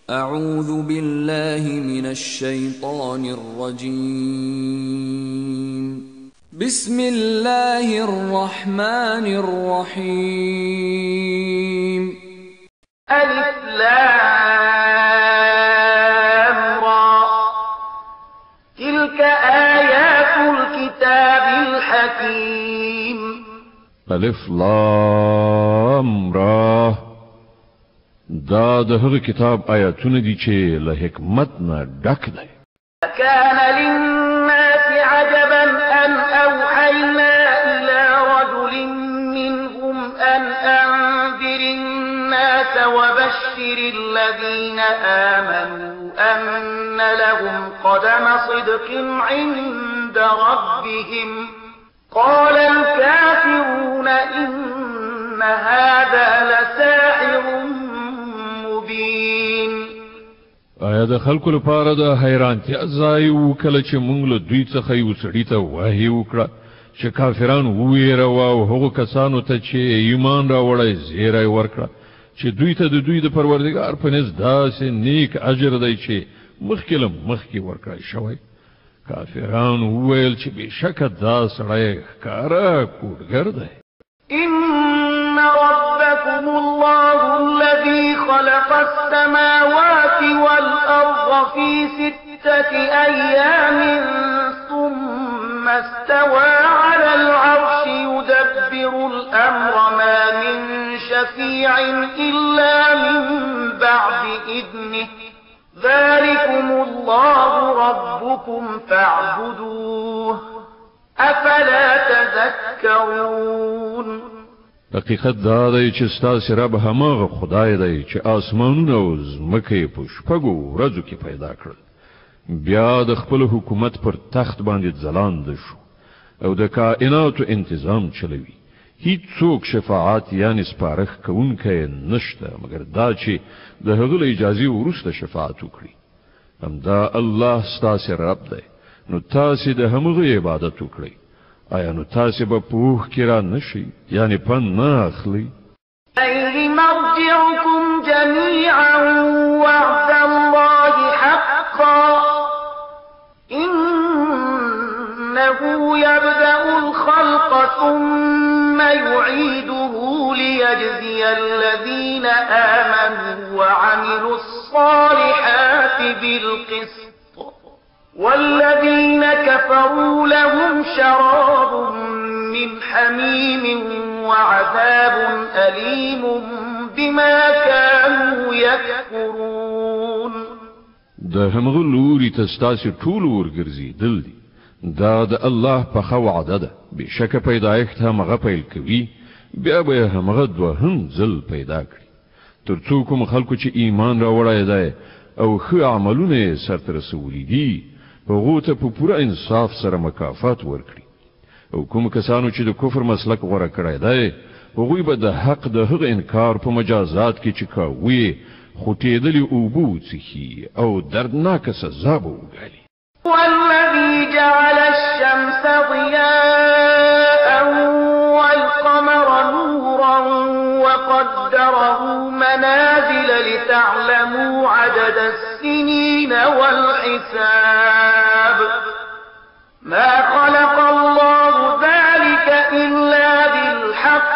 أعوذ بالله من الشيطان الرجيم. بسم الله الرحمن الرحيم. ألف لام را تلك آيات الكتاب الحكيم. ألف لام را دا د هغه کتاب آیاتونه دي چې له حکمت نه ډک دی. كان للناس عجبا أن أوحينا إلى رجل منهم أن أنذر الناس وبشر الذين آمنوا أن لهم قدم صدق عند ربهم. قال الكافرون إن هذا لساحر مبين. آیا د خلکو لپاره د حیرانتیا ځای و کله چې موږ له دوی څخه یو سړي ته وحی وکړه چې کافران وویروه او هغو کسانو ته چې ایمان راوړی زیری ورکړه چې دوی ته د دوی د پروردګار په نزد داسې نیک اجر دی چې مخکې له مخکې ورکړی شوی. کافران وویل چې بېشکه دا سړی ښکاره کوډګر دی. إن ربكم الله الذي خلق السماوات والأرض في 6 أيام ثم استوى على العرش يدبر الأمر ما من شفيع إلا من بعد إذنه. ذلكم الله ربكم فاعبدوه أفلا تذكرون. حقیقت دا دی چې ستاسې رب هماغه خدای دی چې آسمانونه او ځمکې په شپږو ورځو کې پیدا کړل، بیا د خپل حکومت پر تخت باندې ځلانده شو او د کائناتو انتظام چلوي. هیڅوک شفاعت یعنی سپارښت کوونکی نشته مګر دا چې د هغه له اجازې وروسته شفاعت وکړي. همدا الله ستاسې رب دی، نو تاسې د همغه عبادت وکړئ. آیا نو تاسې به پوه کې را نشئ یعنی پند نه اخلئ؟ إليه مرجعكم جميعا وعد الله حقا إنه يبدأ الخلق ثم يعيده ليجزي الذين آمنوا وعملوا الصالحات بالقسط والذين كفروا لهم شراب من حميم وعذاب أليم بما كانوا يكفرون. د همغه لوري تستاسي ټول ورګرځي دل دي دا د الله په خو وعده ده. بشک پیدایښت همغه پیل کوي بیا به همغه دوهم ځل پیدا کړي ترڅو کوم خلکو چې ایمان راوړی دی او ښه عملونه سرته رسولي دي هغه ته په پوره انصاف سره مکافات ورکړي. او کوم کسانو چې د کفر مسلک غوړه کړی دی هغوی به د حق د هغه انکار په مجازات کې چې کوي خوټېدلې اوبو څښي او دردناکه سزا به وګالي. والذي جعل الشمس ضياء والقمر نورا وقدره منازل لتعلموا عدد السنين والحساب. ما خلق الله ذلك إلا بالحق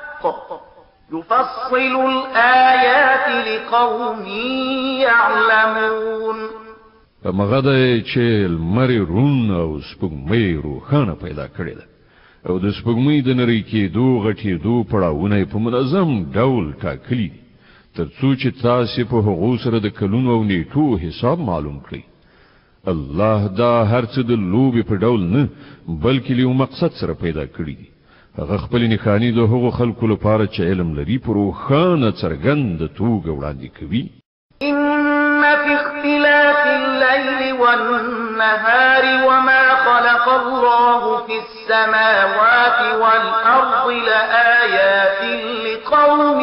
يفصل الآيات لقوم يعلمون. مغده چې المری رون او سپوږمۍ روښانه پیدا کړې ده او د سپوږمۍ د نری کېدو غټېدو پړاوونه په منظم ډول ټاکلي دي ترڅو چې تاسې په هغو سره د کلونو او نیټو حساب معلوم کړئ. الله دا هر څه د لوبې په ډول نه بلکې له یو مقصد سره پیدا کړي دي. هغه خپل نښانې د هغو خلکو لپاره چې علم لري په روښانه څرګنده توګه وړاندې کوي. إن في اختلاف الليل والنهار وما خلق الله في السماوات والأرض لآيات لقوم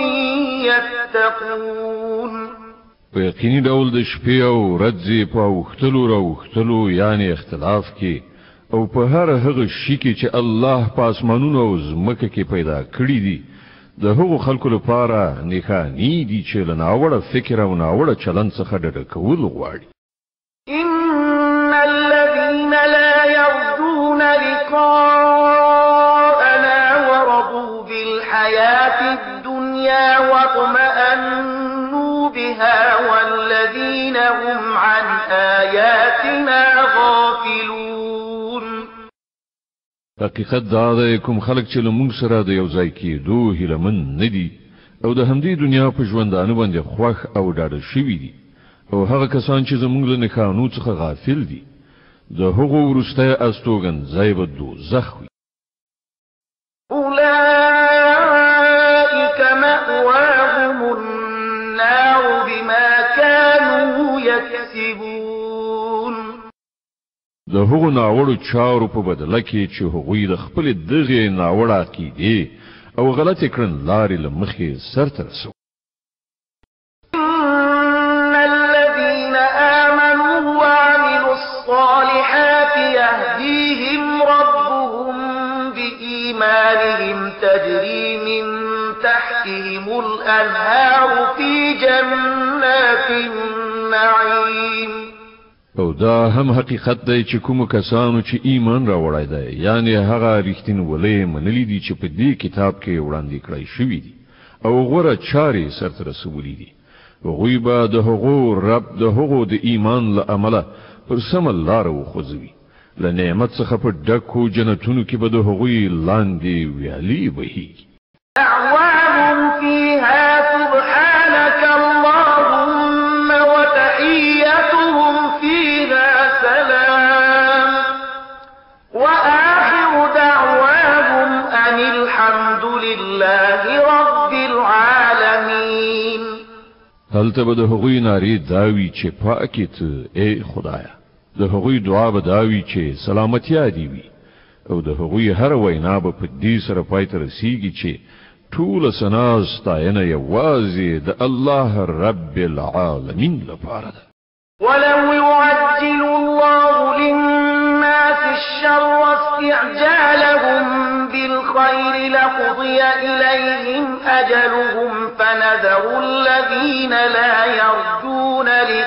يتقون. په یقیني ډول د شپې او ورځې په اوښتلو راوښتلو یعنی اختلاف کې او په هر هغه شي کې چې الله په اسمانونو او ځمکه کې پیدا کړی دي د هغو خلکو لپاره نښانې دي چې له ناوړه فکر او ناوړه چلند څخه ډډه کول غواړي. إن الذين لا يرجون لقاءنا ورضوا بالحياة الدنيا واطمأنوا بها والذين هم عن آياتنا غافلون. حقیقت دا ده کوم خلک چې له موږ سره د یو ځای کېدو هیلهمن نه دي او د همدې دنیا په ژوندانه باندې خوښ او ډاډه شوي دي او هغه کسان چې زموږ له نښانو څخه غافل دي د هغو وروستی استوګنځای به دوزخ وي. أولئك مأواهم النار بما كانوا يكسبون. د هغو ناوړو چارو په بدله کې چې هغوی د خپل دغې ناوړه عقیدې او غلطې کړنلارې له مخې سرته رسوي. إن الذين آمنوا وعملوا الصالحات يهديهم ربهم بإيمانهم تجري من تحتهم الأنهار في جنات النعيم. او دا هم حقیقت دی چې کوم کسانو چې ایمان راوړی دی یعنی هغه رښتینولۍ منلي دي چې په دې کتاب کې وړاندې کړی شوي دي او غوره چارې سرته رسولي دي. هغوی به د هغو رب د هغو د ایمان له امله پر سمه لاره وخوځوي. له نعمت څخه په ډکو جنتونو کې به د هغوی لاندې ویالې بهیږي. دعواهم فيها سبحانك اللهم وتحيتهم فيها سلام وآخر دعواهم أن الحمد لله رب العالمين. هلته به د هغوی نارې داوي چې پاکې ته ای خدایه. د هغوی دعا به داوي چې سلامتیا دی وي او د هغوی هر وینا به په دې سره پای ته رسیږي چې ټول ثنا ستاینه یوازې د الله رب العالمین لپاره ده. ولو يعجل الله للناس الشر استعجالهم بالخير لقضي إليهم أجلهم فنذر الذين لا يرجون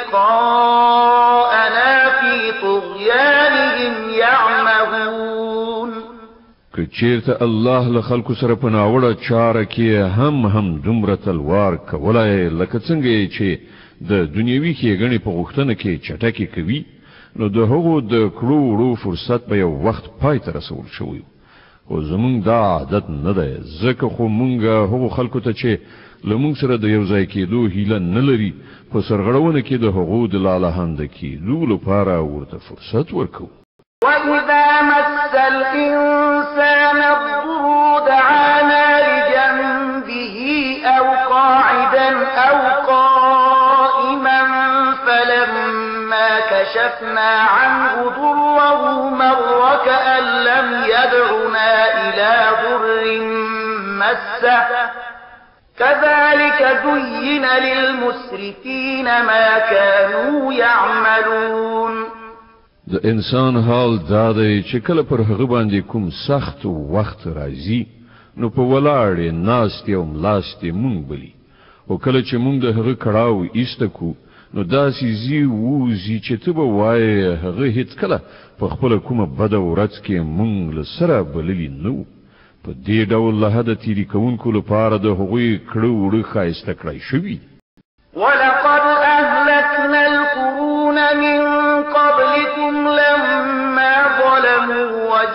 لقاءنا في طغيانهم يعمهون. که چیرته الله له خلکو سره په ناوړه چاره کې هم دومره تلوار کولای لکه څنګه چې د دنیوي ښېګڼې په غوښتنه کې چټکې کوي نو د هغو د کړو وړو فرصت په یو وخت پای ته رسول شوی. خو زمونږ دا عادت نه دی ځکه خو مونږ هغو خلکو ته چې له مونږ سره د یو ځای کېدو هیله نه لري په سرغړونه کې د هغو د لالهانده کېدو لپاره ورته فرصت ورکوو. وإذا مس الإنسان الضر دعانا لجنبه أو قاعدا أو قائما فلما كشفنا عنه ضره مر كأن لم يدعنا إلى ضر مسه كذلك زين للمسرفين ما كانوا يعملون. د انسان حال دا دی چې کله پر هغه باندې کوم سخت وخت راځي نو په ولاړې ناستې او ملاستې مونږ بلی او کله چې مونږ د هغه کړاو ایسته کو نو داسې زی ووزي چې ته به وایې هغه هیڅکله په خپله کومه بده ورځ کې مونږ له سره بللي نه وو. په دې ډول له حده تېري کوونکو لپاره د هغوی کړه وړه ښایسته کړی شوي. ولقد أهلكنا القرون من قبلكم لما ظلموا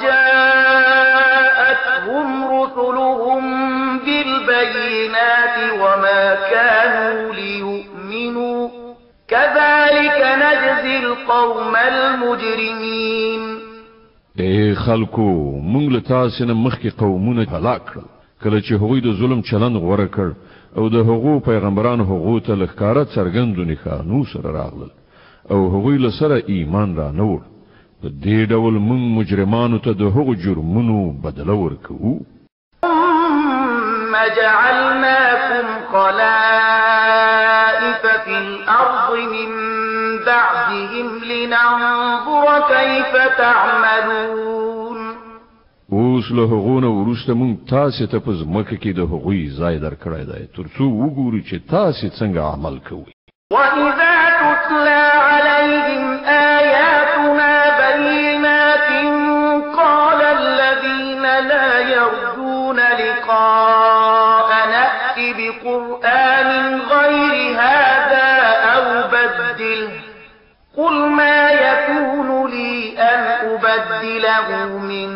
وجاءتهم رسلهم بالبينات وما كانوا ليؤمنوا كذلك نجزي القوم المجرمين. اے خلکو مونږ له تاسو نه مخکې قومونه هلاک کړل کله چې هغوی د ظلم چلند غوره کړ او د هغو پیغمبرانو هغو ته له ښکاره څرګندو نښانو سره راغلل او هغوی له سره ایمان را نه وړ. په دې ډول مونږ مجرمانو ته د هغو جرمونو بدله ورکوو. ثم جعلناكم خلائف في الأرض من بعدهم لننظر كيف تعملون. اوس له هغونه ورسته مونږ تاسو ته په ځمکه کې د هغوی ځای درکړی دی ترڅو وګورو چې تاسو څنګه عمل کوئ. وَإِذَا تُتْلَى عَلَيْهِمْ آيَاتُنَا بَيِّنَاتٍ قَالَ الَّذِينَ لَا يَرْجُونَ لِقَاءَنَا ائْتِ بِقُرْآنٍ غَيْرِ هَذَا أَوْ بَدِّلْهُ قُلْ مَا يَكُونُ لِي أَنْ أُبَدِّلَهُ مِنْ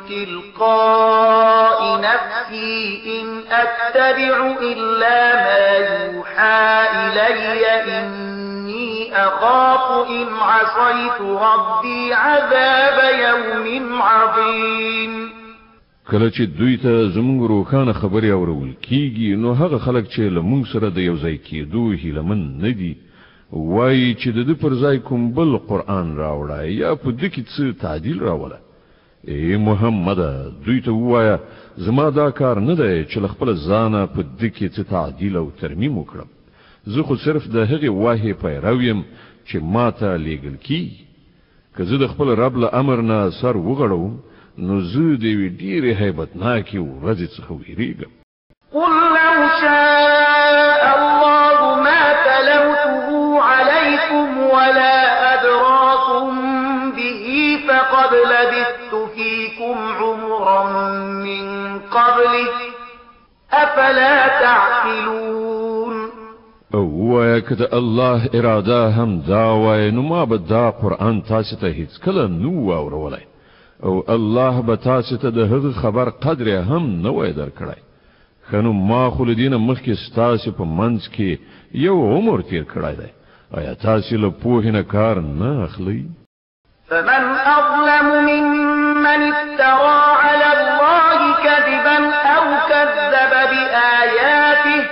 تِلْقَاءِ نَفْسِي إِنْ أَتَّبِعُ إِلَّا مَا يُوحَى إِلَيَّ إِنِّي أَخَافُ إِنْ عَصَيْتُ رَبِّي عَذَابَ يَوْمٍ عَظِيمٍ. کله چې دوی ته زموږ روښانه خبرې اورول کیږي نو هغه خلک چې له موږ سره د یو ځای کېدو هیلهمن نه دي وایي چې د دې پر ځای کوم بل قرآن راوړه یا په دې کې څه تعدیل راوړه. ای محمد دوی ته ووایه زما دا کار نه دی چې له خپل ځانه په دې کې څه تعدیل او ترمیم وکړم. زه خو صرف د هغې وحی پیرو یم چې ما ته لیږل کیږي. که زه د خپل رب له امر نه سر وغړوم نو زه د یوې ډېرې هیبتناکې ورځې څخه ویریږم. قل لو شاء الله ما تلوته عليكم ولا أدراكم به فقد لبثت فيكم عمرا من قبله أفلا تعقلون. او وایه که د الله اراده هم دا وای نو ما به دا قرآن تاسو ته هیڅکله نو واورولی او الله به تاسو ته د هغه خبر قدر هم نه وای درکړی. خنو ما خو له دې نه مخکې ستاسو په منځ کې یو عمر تیر کړی دی. آیا تاسو له پوهې نه کار نه اخلئ؟ فمن أظلم ممن افترى على الله كذبا أو كذب بآياته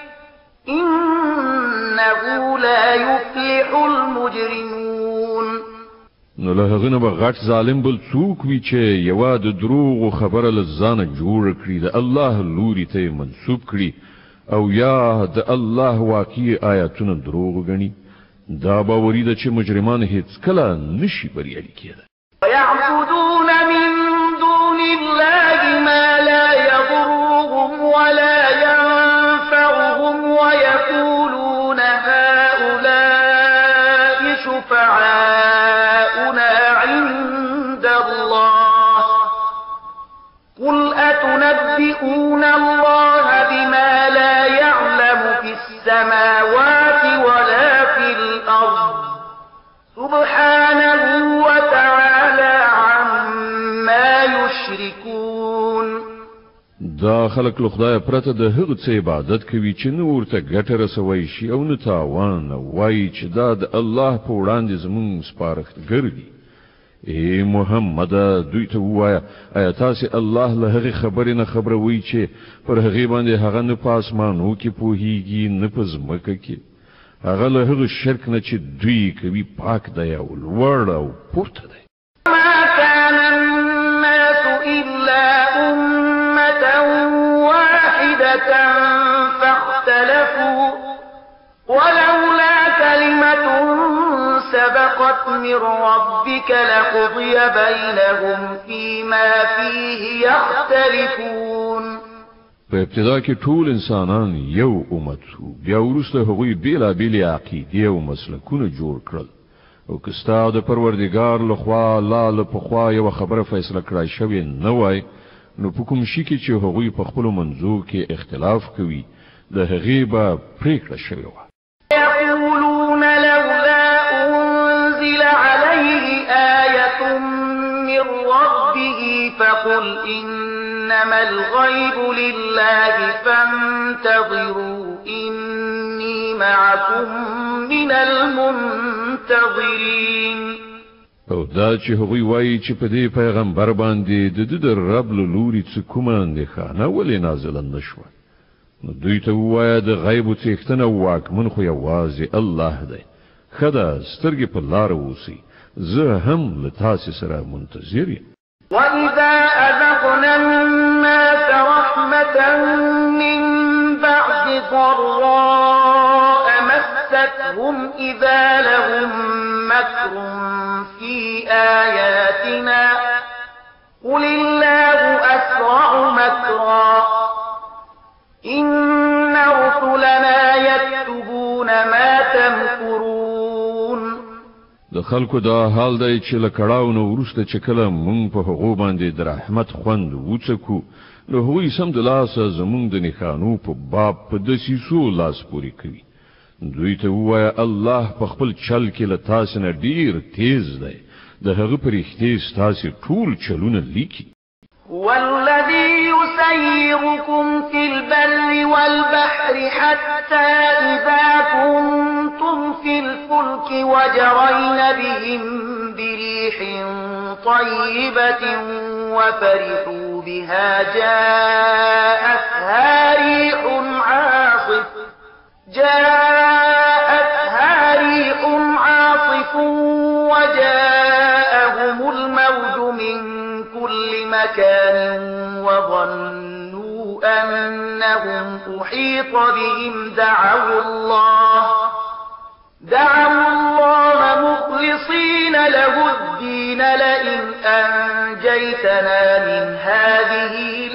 إنه لا يفلح المجرمون. نو له هغه نه به غټ ظالم بل څوک وي چې یوه د دروغو خبره له ځانه جوړه کړي د الله لوري ته یې منسوب کړي او یا د الله واقعي آیاتونه دروغ ګڼي. دا باوري ده چې مجرمان هیڅکله نشي بریالي کېدای. ويعبدون من دون الله ما لا يضرهم ولا ينفعهم ويقولون هؤلاء شفعاؤنا عند الله قل أتنبئون الله بما لا يعلم في السماوات ولا في الأرض سبحانه وتعالى عما يشركون. دا خلق له خدای پرته د هغه څه عبادت کوي چې نور ته ګټه رسوي شي او نه تاوان وایي چې دا د الله په وړاندې زموږ سپارښتګر دي. ای محمد دوی ته ووایه آیا تاسې الله له هغې خبرې نه خبروئ چې پر هغې باندې هغه نه په اسمانو کې پوهیږي نه په ځمکه کې. هغه له هغه شرک نه چې دوی کوي پاک دی او لوړ او پورته دی. ما كان الناس إلا أمة واحدة فاختلفوا ولولا كلمة سبقت من ربك لقضي بينهم فيما فيه يختلفون. په ابتدا کې ټول انسانان یو امت وو بیا وروسته هغوی بیلابیلې عقیدې او مسلکونه جوړ کړل او که ستا د پروردګار لخوا لا له پخوا یوه خبره فیصله کړای شوې نه وای نو په کوم شي کې چې هغوی په خپلو منځو کې اختلاف کوي د هغې به پرېکړه شوې وه. يقولون لولا أنزل عليه آية من ربه فقل إنما الغيب لله فانتظروا إني معكم من المنتظرين. او دا چې هغوی وایي چې په دې پیغمبر باندې د ده د رب له لوري څه کومه اندېښانه ولې نازله نه شوه نو دوی ته ووایه د غیبو څښتنه واکمن خو یوازې الله دی. ښه ده سترګې په لاره اوسئ زه هم له تاسې سره منتظر یم. وإذا أذقنا الناس رحمة من بعد ضراء مستهم إذا لهم مكر في آياتنا قل الله أسرع مكرا إن رسلنا يكتبون ما تمكرون. د خلکو دا حال دی چې له کړاو نه وروسته چې کله مونږ په هغو باندې د رحمت خوند وڅکو نو هغوی سمدلاسه زمونږ د نښانو په باب په دسیسو لاس پورې کوي. دوی ته ووایه الله په خپل چل کې له تاسې نه ډېر تیز دی، د هغه په رښتې ستاسې ټول چلونه لیکي. والذي يسيركم في البر والبحر حتى إذا كنتم في الفلك وجرين بهم بريح طيبة وفرحوا بها جاءتها ريح عاصف وجاءهم الموج من كل مكان وظنوا أنهم أحيط بهم دعوا الله مخلصين له الدين لئن أنجيتنا من هذه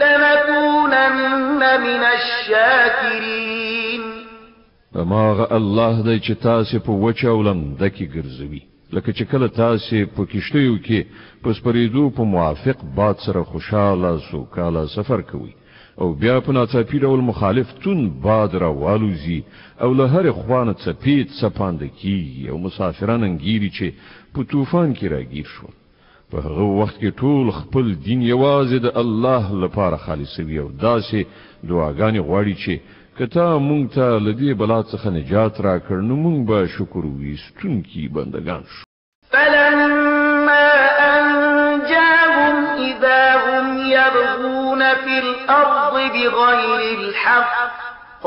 لنكونن من الشاكرين. اماغه الله دی چې تاسې په وچه او لمده کې ګرځوي، لکه چې کله تاسې په کشتیو کې په سپرېدو په موافق باد سره خوشاله سوکاله سفر کوئ او بیا په ناڅاپي ډول مخالف تون باد را والوزي او له هرې خوا نه څپې څپانده کېږي او مسافران انګیري چې په طوفان کې راګیر شول. په هغه وخت کې ټول خپل دین یوازې د الله لپاره خالصوي او داسې دعاګانې غواړي چې که تا مونږ ته له دې بلا څخه نجات راکړ نو مونږ به شکر ویستونکي بندګان شو. فلما أنجاهم إذا هم يبغون في الأرض بغير الحق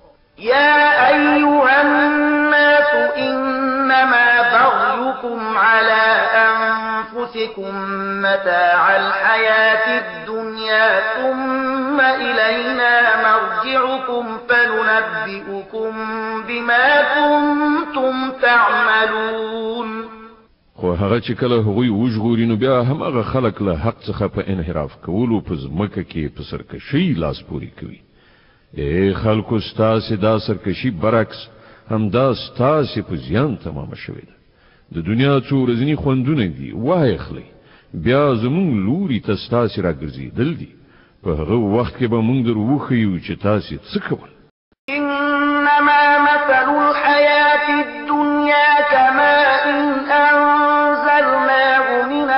يا أيها الناس إنما بغيكم على أنفسكم متاع الحياة الدنيا ثم إلينا مرجعكم فننبئكم بما كنتم تعملون. خو هغه چې کله هغوی وژغوري نو بیا هم هغه خلک له حق څخه په انحراف کولو په ځمکه کې په سرکشي لاس پورې کوي. ای خلکو ستاسې دا سرکشي برعکس همدا ستاسې په زیان تمامه شوې ده. د دنیا څو ورځني خوندونه دي واخلئ، بیا زمونږ لوري ته ستاسې راګرځېدل دي. په هغه وخت کې به مونږ در وښیو چې تاسې څه کول. إنما مثل الحياة الدنيا كماء أنزلناه من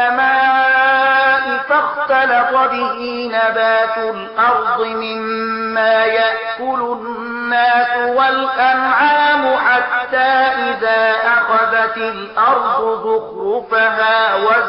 السماء فاختلط به نبات الأرض مما يأكل الناس والأنعام حتى إذا أخذت الأرض زخرفها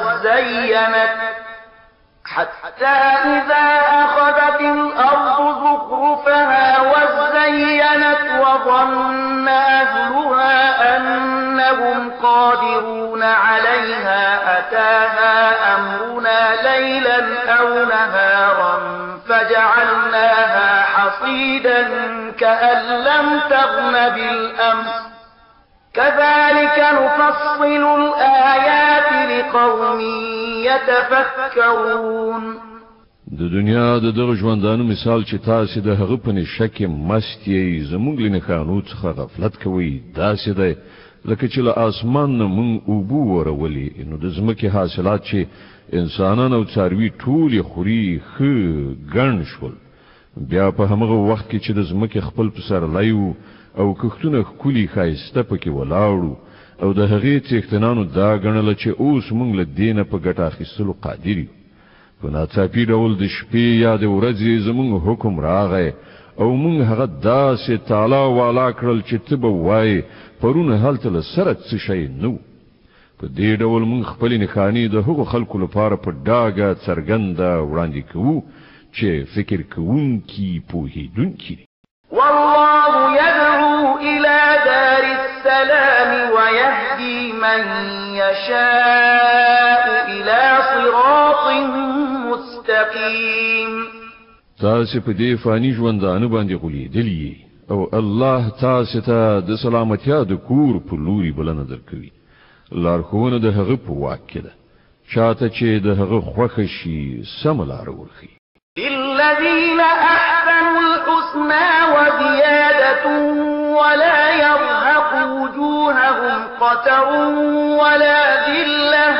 وزينت وظن أهلها أنهم قادرون عليها أتاها أمرنا ليلا أو نهارا فجعلناها حصيدا كأن لم تغن بالأمس كذلك نفصل الآيات لقوم يتفكرون. د دنیا د دغه ژوندانو مثال چې تاسې د هغه په نشه کې مست یې زموږ له نښانو څخه غفلت کوئ داسې دی لکه چې له اسمان نه موږ اوبه ورولې نو د ځمکې حاصلات چې انسانان او څاروي ټول خوري ښه ګڼ شول. بیا په همغه وخت کې چې د ځمکې خپل پسرلی او کښتونه ښکلي ښایسته پکې ولاړو او د هغې څښتنانو دا ګڼله چې اوس موږ له دې نه په ګټه اخیستلو قادر یو. په ناڅاپي ډول د شپې یا د ورځې زموږ حکم راغی او موږ هغه داسې تالا والا کړل چې ته به وایې پرون هلته له سره څه شی نه و. په دې ډول موږ خپلې نښانې د هغو خلکو لپاره په ډاګه څرګنده وړاندې کوو چې فکر کوونکي پوهېدونکي دي. والله يدعو إلى دار السلام ويهدي من يشاء إلى صراط مستقيم. تاسې په دې فاني ژوندانه باندې غولېدلي او الله تاسې ته د سلامتیا د کور په لوري بلنه درکوي. لارښوونه د هغه په واک کې ده چاته چې د هغه خوښ شي سم لار ورخي. للذين أحسنوا الحسنى وزيادة ولا يرهق وجوههم قتر ولا ذلة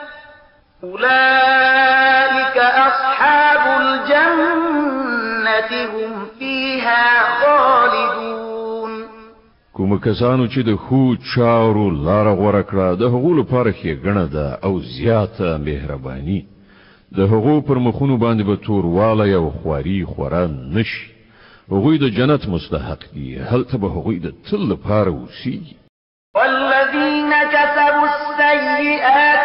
أولئك أصحاب الجنة هم فيها خالدون. کوم کسانو چې د خو چارو لار غوړه کړه د هغو لپاره ښېګڼه ده او زیاته مهرباني. د هغو پر مخونو باندې به توروالی او خواري خورا نشي. هغوی د جنت مستحق دي. هلته به هغوی د تل لپاره اوسیږي. والذين كسبوا السيئات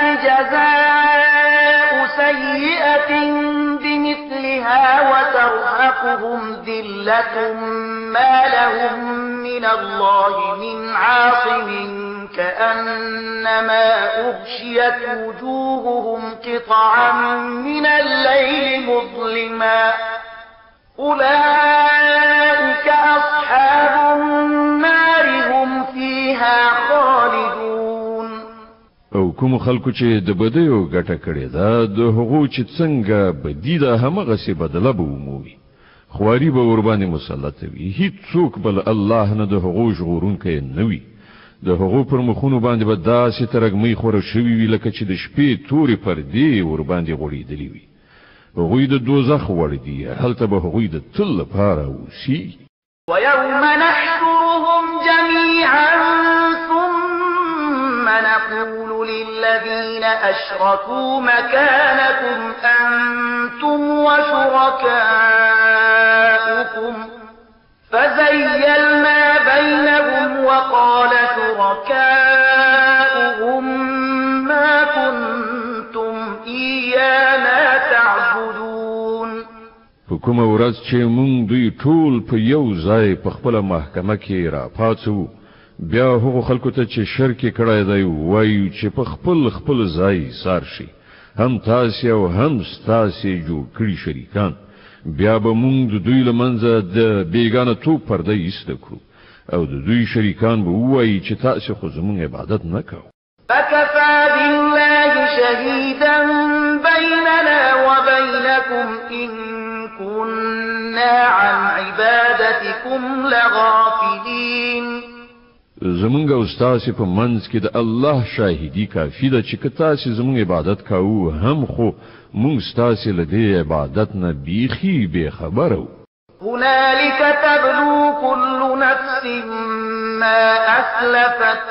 جزاء سيئة بمثلها وترهقهم ذلة ما لهم من الله من عاصم كأنما أغشيت وجوههم قطعا من الليل مظلما أولئك أصحاب النار هم فيها خالدون. او کوم خلکو چې د بدیو ګټه کړې ده د هغو چې څنګه بدی ده همغسې بدله به ومومي. خواري به ورباندې مسلط وي. هیڅوک بل الله نه د هغو ژغورونکی نه وي. د هغو پر مخونو باندې به داسې ترږمۍ خوره شوي وي لکه چې د شپې تورې پردې ورباندې غوړېدلې وي. هغوی د دوزخ وړ دي. هلته به هغوی د تل لپاره اوسیږي. ويوم نحشرهم جميعا ثم نقول للذين أشركوا مكانكم أنتم وشركاؤكم فزيلنا بينهم وقال شركاؤهم ما كنتم إيانا تعبدون. په کومه ورځ چې مونږ دوی ټول په یو ځای په خپله محکمه کې راپاڅو بیا هغو خلکو ته چې شرک یې کړی دی وایو چې په خپل ځای سار شي. هم تاسې او هم ستاسې جوړ کړي شریکان. بیا به مونږ د دوی له منځه د بیګانه توب پرده ایسته کړو او د دوی شریکان به ووایي چې تاسې خو زموږ عبادت نه کوو. فكفى بالله شهيدا بيننا وبينكم إن كنا عن عبادتكم لغافلين. زمونږ او ستاسې په منځ کې د الله شاهدي کافي ده چې که تاسې زمونږ عبادت کوو هم خو مونږ ستاسې له دې عبادت نه بیخي بېخبره وو. هنالك تبلو كل نفس ما أسلفت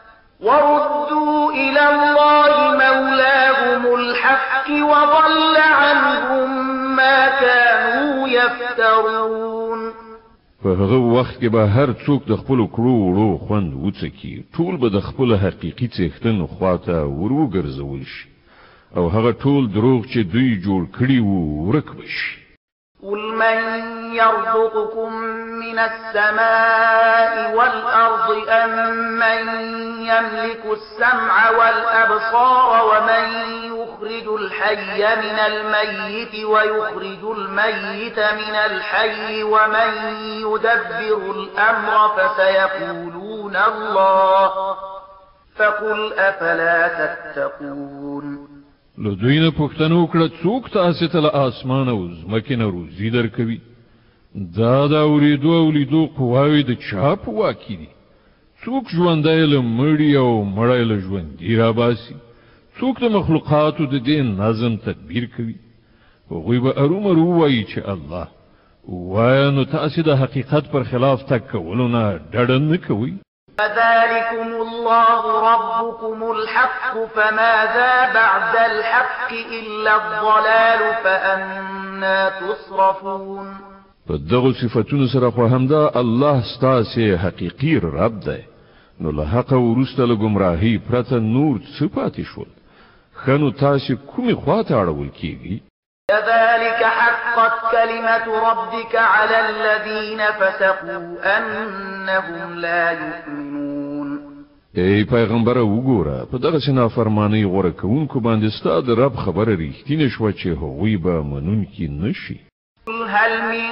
وردوا إلى الله مولاهم الحق وضل عنهم ما كانوا يفترون. په هغه وخت کې به هر څوک د خپلو کړو وړو خوند وڅکي. ټول به د خپل حقیقي څښتن خواته وروګرځول شي او هغه ټول دروغ چې دوی جوړ کړي وو ورک بشي. قل من يرزقكم من السماء والأرض أم من يملك السمع والأبصار ومن يخرج الحي من الميت ويخرج الميت من الحي ومن يدبر الأمر فسيقولون الله فقل أفلا تتقون. له دوی نه پوښتنه وکړه څوک تاسې ته له اسمان او ځمکې نه روزي درکوي. دا د اورېدو او لیدو قواوې د چا په واک کې دي؟ څوک ژوندی له مړي او مړی له ژوندي راباسي؟ څوک د مخلوقاتو د دې نظم تدبیر کوي؟ هغوی به ارومرو ووایي چې الله. ووایه نو تاسې د حقیقت پر خلاف تګ کولو نه ډډه نه کوئ؟ فذلكم الله ربكم الحق فماذا بعد الحق إلا الضلال فأنا تصرفون. په دغو صفتونو سره خو همدا الله ستاسې حقیقي رب دی. نو له حقه وروسته له ګمراهۍ پرته نور څه پاتې شول؟ ښه نو تاسې کومې خواته اړول کیږي؟ كذلك حقت كلمة ربك على الذين فسقوا أنهم لا يؤمنون. ای پیغمبره وګوره په دغسې نافرمانۍ غوره کوونکو باندې ستا د رب خبره ریښتینې شوه چې هغوی به منونکي نشي. قل هل من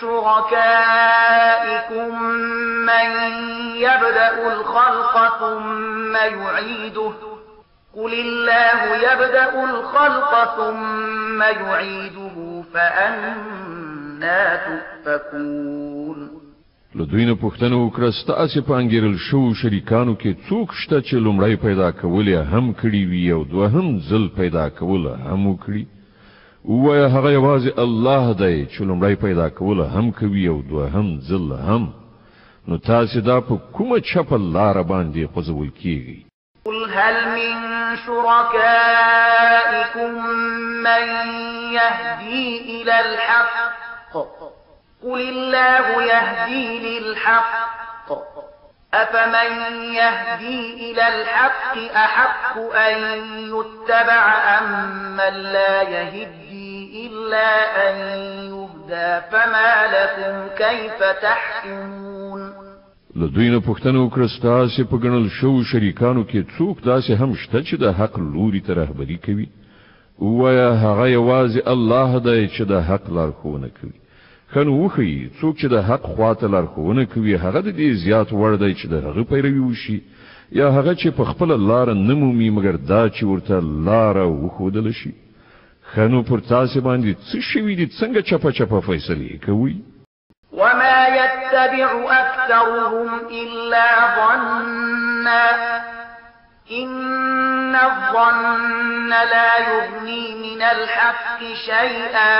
شركائكم من يبدأ الخلق ثم يعيده قل الله يبدأ الخلق ثم يعيده فأنا تؤفكون. له دوی نه پوښتنه وکړه ستاسې په انګېرل شوو شریکانو کې څوک شته چې لومړی پیدا کول یې هم کړي وي او دوهم ځل پیدا کول هم وکړي؟ ووایه هغه یوازې الله دی چې لومړی پیدا کول هم کوي او دوهم ځل هم. نو تاسې دا په کومه چپه لاره باندې خوځول کیږي؟ قل هل من شركائكم من يهدي إلى الحق قل الله يهدي للحق أفمن يهدي إلى الحق أحق أن يتبع أم من لا يهدي إلا أن يهدى فما لكم كيف تحكمون. له دوی نه پوښتنه وکړه ستاسې په ګڼل شوو شریکانو کې څوک داسې هم شته چې د حق لوري ته رهبري کوي؟ ووایه هغه یوازې الله دی چې د حق لارښوونه کوي. ښه نو وښیي څوک چې د حق خواته لارښوونه کوي هغه د دې زیات وړ دی چې د هغه پیروي وشي یا هغه چې په خپله لاره نه مومي مګر دا چې ورته لاره وښودله شي؟ ښه نو پر تاسې باندې څه شوي دي څنګه چپه چپه فیصلې کوئ؟ وما يتبع أكثرهم إلا ظنا إن الظن لا يغني من الحق شيئا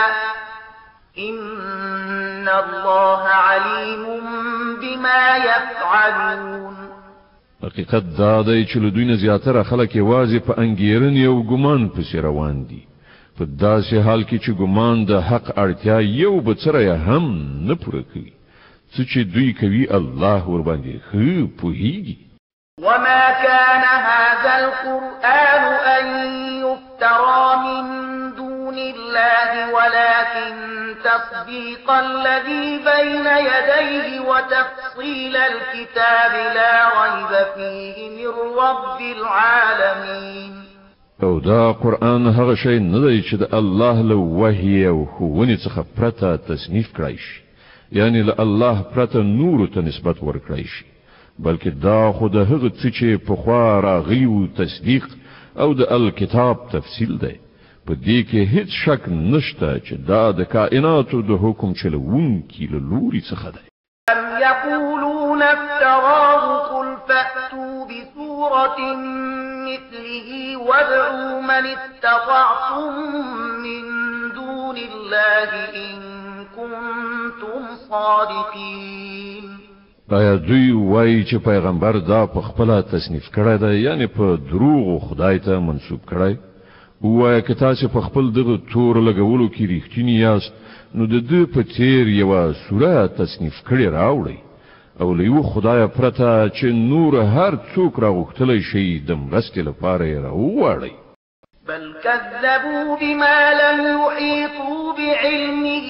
إن الله عليم بما يفعلون. حقیقت دا دی چې له دوی نه زیاتره خلک یوازې په انګېرنې او ګمان پسې روان دي په داسې حال کې چې ګمان د حق اړتیا یو بڅره هم نه پوره کوي. څه چې دوی کوي الله ورباندې ښه پوهیږي. وما كان هذا القرآن أن يفترى من دون الله ولكن تصديق الذي بين يديه وتفصيل الكتاب لا ريب فيه من رب العالمين. او دا قرآن هغه شی نه دی چې د الله له وحی او ښوونې څخه پرته تصنیف کړی شي یعنی له الله پرته نورو ته نسبت ورکړی شي بلکې دا خو د هغه څه چې پخوا راغلی و تصدیق او د الکتاب تفصیل دی. په دې کې هیڅ شک نشته چې دا د کائناتو د حکم چلوونکي له لوري څخه دی. أم يقولون افتراه قل فأتوا بسورة مثله وادعوا من استطعتم من دون الله إن كنتم صادقين. آیا دوی وایي چې پیغمبر دا په خپله تصنیف کړی دی یعنی په دروغو خدای ته منسوب کړی؟ ووایه که تاسې په خپل دغه تور لګولو کې رښتیني یاست نو د ده په څېر یوه سوره تصنیف کړې راوړئ او له یوه خدایه پرته چې نور هر څوک راغوښتلی شي د مرستې لپاره یې راوغواړئ. بل كذبوا بما لم يحيطوا بعلمه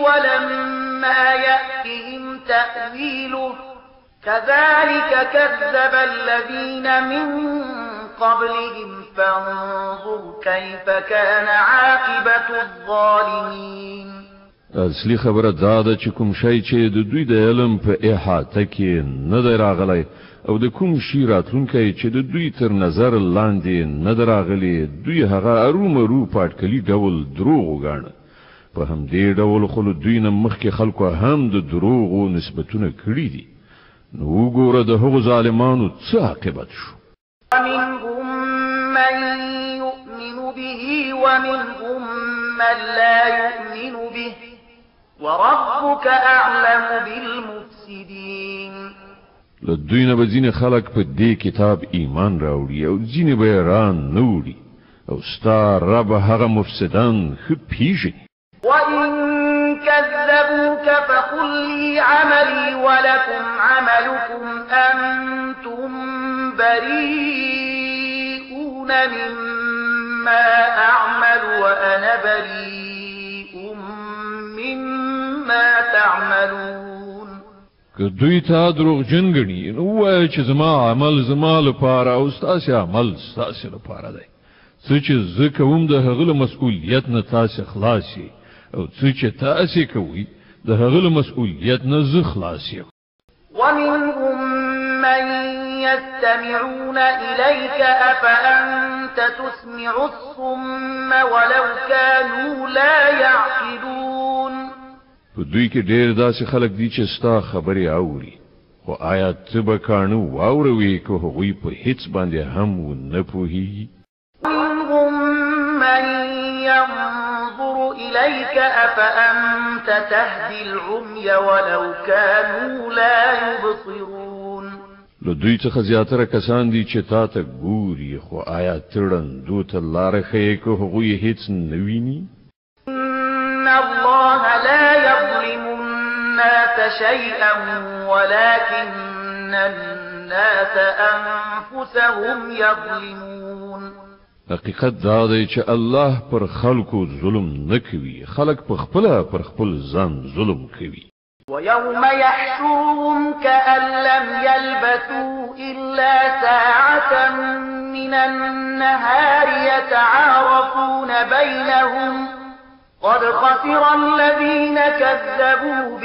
ولما يأتهم تأويله كذلك كذب الذين من قبلهم فانظر كيف كان عاقبة الظالمين. اصلي خبره دا ده چې کوم شی چې د دوی د علم په احاطه کې نه دی راغلی او د کوم شي راتلونکی چې د دوی تر نظر لاندې نه دی راغلی دوی هغه ارومرو پاټکلي ډول دروغ وګاڼه. په همدې ډول خو له دوی نه مخکې خلکو هم د دروغو نسبتونه کړي دي. نو وګوره د هغو ظالمانو څه عاقبت شو. ومنهم من يؤمن به ومنهم من لا يؤمن به وربك أعلم بالمفسدين. له دوی نه به ځینې خلک په دې کتاب ایمان راوړي او ځینې به یې ران نه وړي او ستا رب هغه مفسدان ښه پېژني. وإن كذبوك فقل لي عملي ولكم عملكم أنتم بريئون مما أعمل وأنا بريء مما تعملون. که دوی تا دروغجن ګڼي نو ووایه چې زما عمل زما لپاره او ستاسې عمل ستاسې لپاره دی. څه چې زه کوم د هغه له مسؤلیت نه تاسې خلاص یې او څه چې تاسې کوئ د هغه له مسؤلیت نه زه خلاص یم. ومنهم من يستمعون إليك أفأنت تسمع الصم ولو كانوا لا يعقلون په دوی کې ډېر داسې خلک دي چې ستا خبرې اوري خو آیا ته به کاڼه واوروي که هغوی په هیڅ باندې هم ونه پوهېږي منهم من ينظر إليك أفأنت تهدي العمي ولو كانوا لا يبصرون له دوی څخه زیاتره کسان دي چې تا ته ګوري خو آیا ته ړندو ته لاره ښیې که هغوی هیڅ نه ویني إن الله لا يظلم الناس شيئا ولكن الناس أنفسهم يظلمون حقیقت دا دی چې الله پر خلکو ظلم نه کوي خلک په خپله پر خپل ځان ظلم کوي ويوم يحشرهم كأن لم يلبثوا إلا ساعة من النهار يتعارفون بينهم قد خسر الذين كذبوا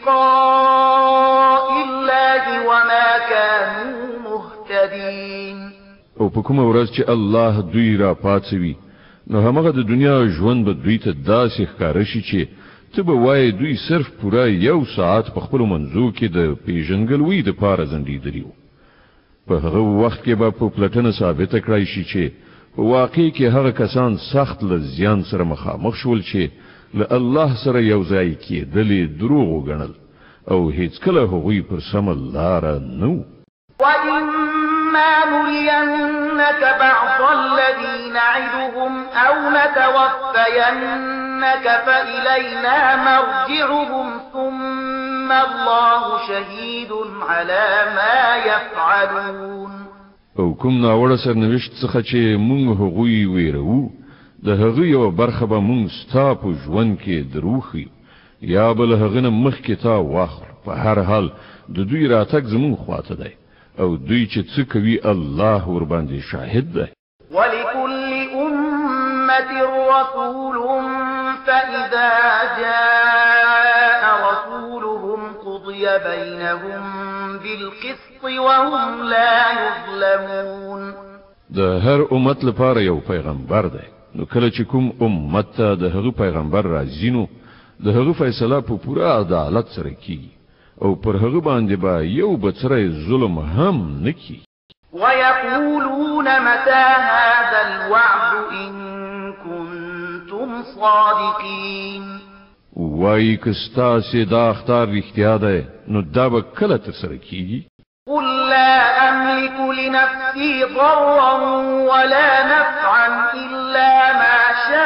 بلقاء الله وما كانوا مهتدين او په کومه ورځ چې الله دوی را پاتوي نو همغه د دنیا ژوند به دوی ته داسې ښکاره شي چې ته به وایې دوی صرف پوره 1 ساعت په خپلو منځو کې د پیژنګلوۍ دپاره ځنډېدلي وو په هغه وخت کې به په پلټنه ثابته کړای شي چې په واقع کې هغه کسان سخت له زیان سره مخامخ شول چې له الله سره یو ځای کېدلې دروغ وګڼل او هیڅکله هغوی پر سمه لاره نه وو وَإِمَّا نُرِيَنَّكَ بَعْضَ الَّذِي نَعِدُهُمْ أَوْ نَتَوَفَّيَنَّكَ فَإِلَيْنَا مَرْجِعُهُمْ ثُمَّ اللَّهُ شَهِيدٌ عَلَى مَا يَفْعَلُونَ او کوم ناوړه سرنوشت څخه چې مونږ هغوی ویرو د هغه یو برخه به مونږ ستا په ژوند کې دروخي یا بل هغه نه مخکې تا واخل په هر حال د دوی راتګ زمونږ خواته دی او دوی چې څه کوي الله ور باندې شاهد دی ولكل أمة رسول فإذا جاء رسولهم قضي بينهم بالقسط وهم لا يظلمون د هر امت لپاره یو پیغمبر دی نو کله چې کوم امت ته د هغه پیغمبر راځي نو د هغه فیصله په پوره عدالت سره کیږي او پر هغه باندې به یو بڅری ظلم هم نکي ويقولون متى هذا الوعد إن كنتم صادقين وای کستا سي دا اختار رښتیا ده نو دا به کله تر سره کیږي قل لا أملك لنفسي ضرا ولا نفعا إلا ما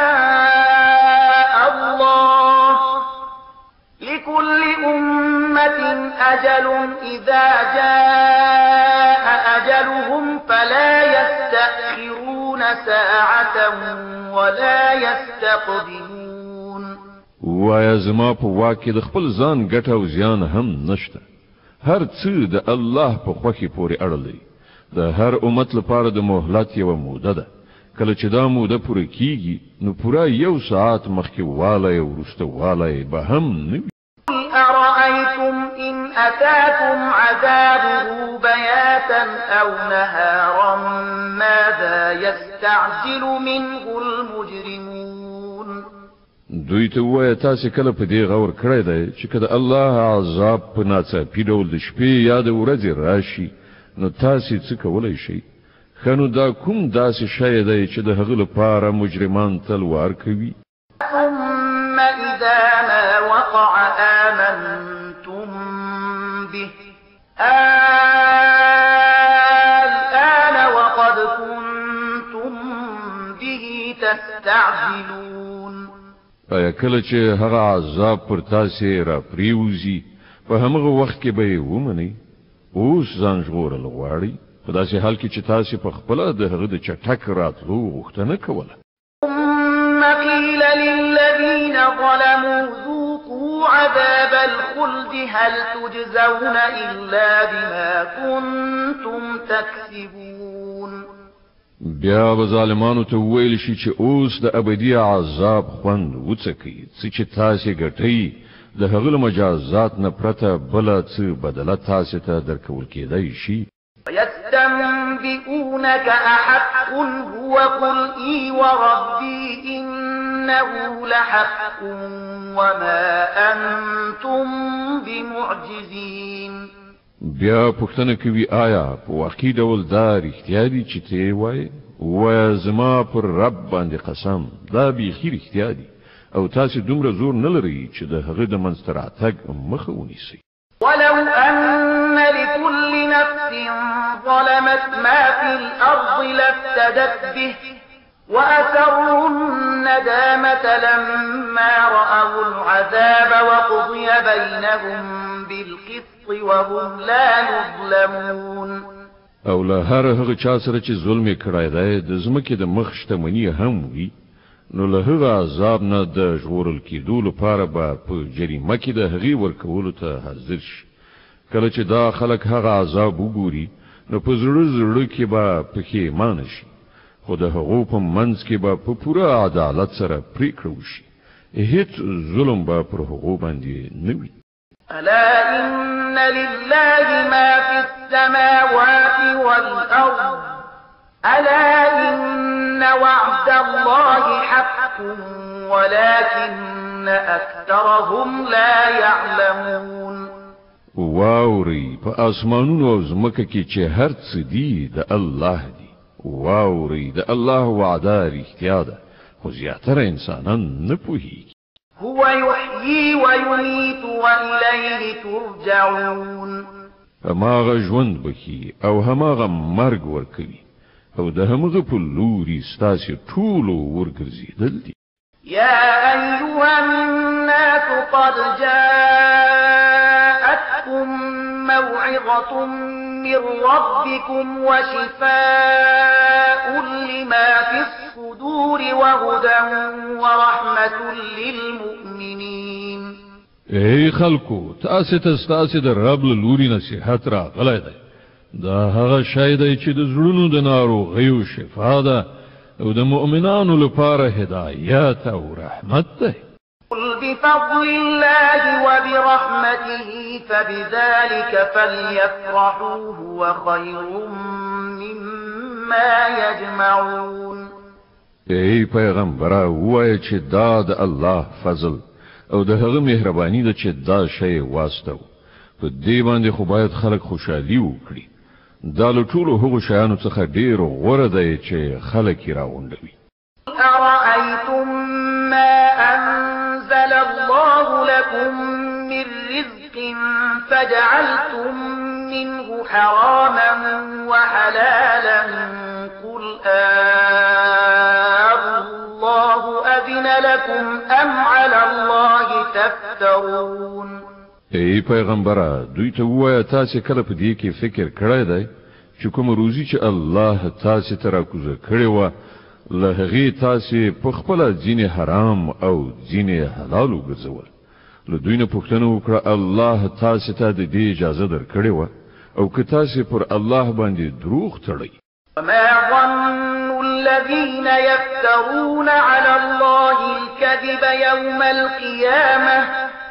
شاء الله لكل أمة أجل إذا جاء أجلهم فلا يستأخرون ساعة ولا يستقدمون وای زما په واکه د خپل ځان ګټه او زیان هم نشته هر څه د الله په خوخي پورې اړه لري د هر امت لپاره د مهلت یو موده ده کله چې دا موده پوره کیږي نو پوره 1 ساعت مخکې والی او وروسته والی به هم نه أرأيتم إن أتاكم عذابه بياتا أو نهارا ماذا يستعجل منه المجرمون دوی ته وایي تاسو کله په دې غور کړی دی چې کله الله عذاب په ناڅاپي ډول د شپې یا د ورځې راشي نو تاسو څه کولای شئ خنو دا کوم داسې شی دی چې د هغه لپاره مجرمان تلوار کوي ثم إذا ما وقع آمنتم به الآن وقد كنتم به تستعجلون ایا کله چې هغه عذاب پر تاسو را پریوزي په هغه وخت کې به ومني اوس ځان ژغورل غواړي په داسې حال کې چې تاسو په خپل د هغه د چټک راتلو غوښتنه کوله ثم قيل للذين ظلموا ذوقوا عذاب الخلد هل تجزون إلا بما كنتم تكسبون بیا به ظالمانو ته ویل شي چې اوس د ابدي عذاب خوند وڅکي چې تاسو ګټئ د هغه مجازات نه پرته بل څه بدله تاسو ته درکول کېدای شي ينبئونك أحق هو قل إي وربي إنه لحق وما أنتم بمعجزين. بیا پوښتنه کوي آیا په واقعي ډول دا رښتیا دي چې ته وایې و زما پر رب باندې قسم دا بیخي رښتیا دي او تاسو دومره زور نه لرئ چې د هغه د منځ ته راتګ مخه ونیسئ. ولو أن لكل نفس ظلمت ما في الأرض لافتدت به وأسروا الندامة لما رأوا العذاب وقضي بينهم بالقسط وهم لا يظلمون. او له هر هغه چا سره چې ظلم کړی دی د ځمکې د مخ شتمني هم وي نو له هغه عذاب نه د ژغورل کېدو لپاره به په جریمه کې د هغې ورکولو ته حاضر شي. کله چې دا خلک هغه عذاب وګوري نو په زړه کې به پښیمانه شي خو د هغو په منځ کې به په پوره عدالت سره پریکړه وشي. هیڅ ظلم به پر هغو باندې نه وي. ألا إن لله ما في السماوات والأرض ألا إن وعد الله حق ولكن أكثرهم لا يعلمون. واوري په اسمانونو او ځمکه کې چې هر څه دي د الله دي. واوري د الله وعده رښتیا ده خو زیاتره انسانان نه پوهیږي. هو يحيي ويميت وإليه ترجعون. هماغه ژوند بخي او هماغه مرګ ورکوي او د همغه په لوري ستاسو ټولو ورګرځېدل دي. يا أيها الناس قد جاءتكم موعظة من ربكم وشفاء لما في الصدور وهدى ورحمة للمؤمنين. اے خلکو تاسو ته ستاسو د رب له لوري نصيحت راغلی دی. دا هغه شی دی چې د زړونو د ناروغیو شفا ده او د مؤمنانو لپاره هدایت او رحمت ده. قل بفضل الله وبرحمته فبذلك فليفرحوا هو خير مما يجمعون. ای پیغمبره وایه چې دا د الله فضل او د هغه مهرباني ده چې دا شی واستو په دې باندې خو باید خلک خوشحالي وکړي. دا له ټولو هغو شیانو څخه ډېر غوره دی چې خلک یې راغونډوي. أرأيتم ما أنزل الله لكم من رزق فجعلتم منه حراما وحلالا قل الله أذن لكم أم على الله تفترون. ای پیغمبره دوی ته ووایه تاسې کله په دې کې فکر کړی دی چې کوم روزي چې الله تاسې ته راکوزه کړې وه له هغې تاسې په خپله ځینې حرام او ځینې حلال وګرځول. له دوی نه پوښتنه وکړه الله تاسې ته د دې اجازه درکړې وه او که تاسې پر الله باندې دروغ تړئ. وما ظن الذين يفترون على الله الكذب يوم القيامة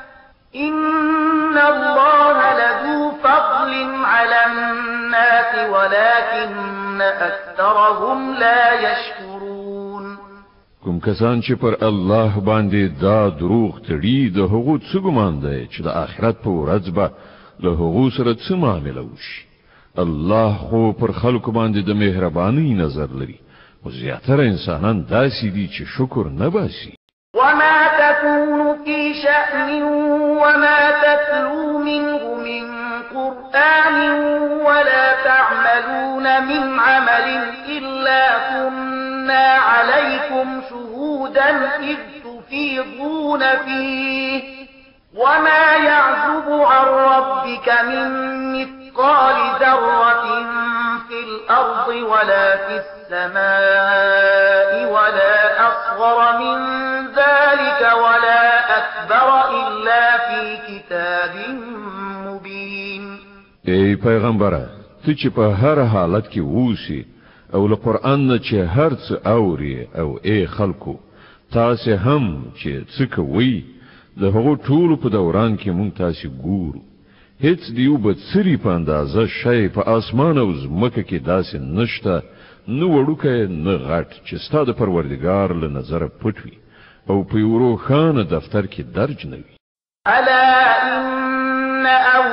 إن الله لذو فضل على الناس ولكن أكثرهم لا يشكرون. کوم کسان چې پر الله باندې دا دروغ تړي د هغو څه ګمان دی چې د آخرت په ورځ به له هغو سره څه معامله وشي. الله خو پر خلکو باندې د مهربانۍ نظر لري او زیاتره انسانان داسې دي چې شکر نه باسي. وما تكون في شأن وما تتلو منه من قرآن ولا تعملون من عمل إلا كنا عليكم شهودا إذ تفيضون فيه وما يعزب عن ربك من مثقال ذرة في الأرض ولا في السماء ولا أصغر من ذلك ولا أكبر إلا في كتاب مبين. ای پیغمبره ته چې په هر حالت کې ووسی او له قرآن نه چې هر څه اوري او ای خلکو تاسې هم چې څه کوئ د هغو ټولو په دوران کې مونږ تاسې ګورو. هیڅ دیو بڅری په اندازه شی په اسمان او زمکه کې داسې نشته نو وړوکه نه غټ چې ستاسو د پروردګار له نظر پټ وي او په یو روښانه دفتر کې درج نه وي. ألا إن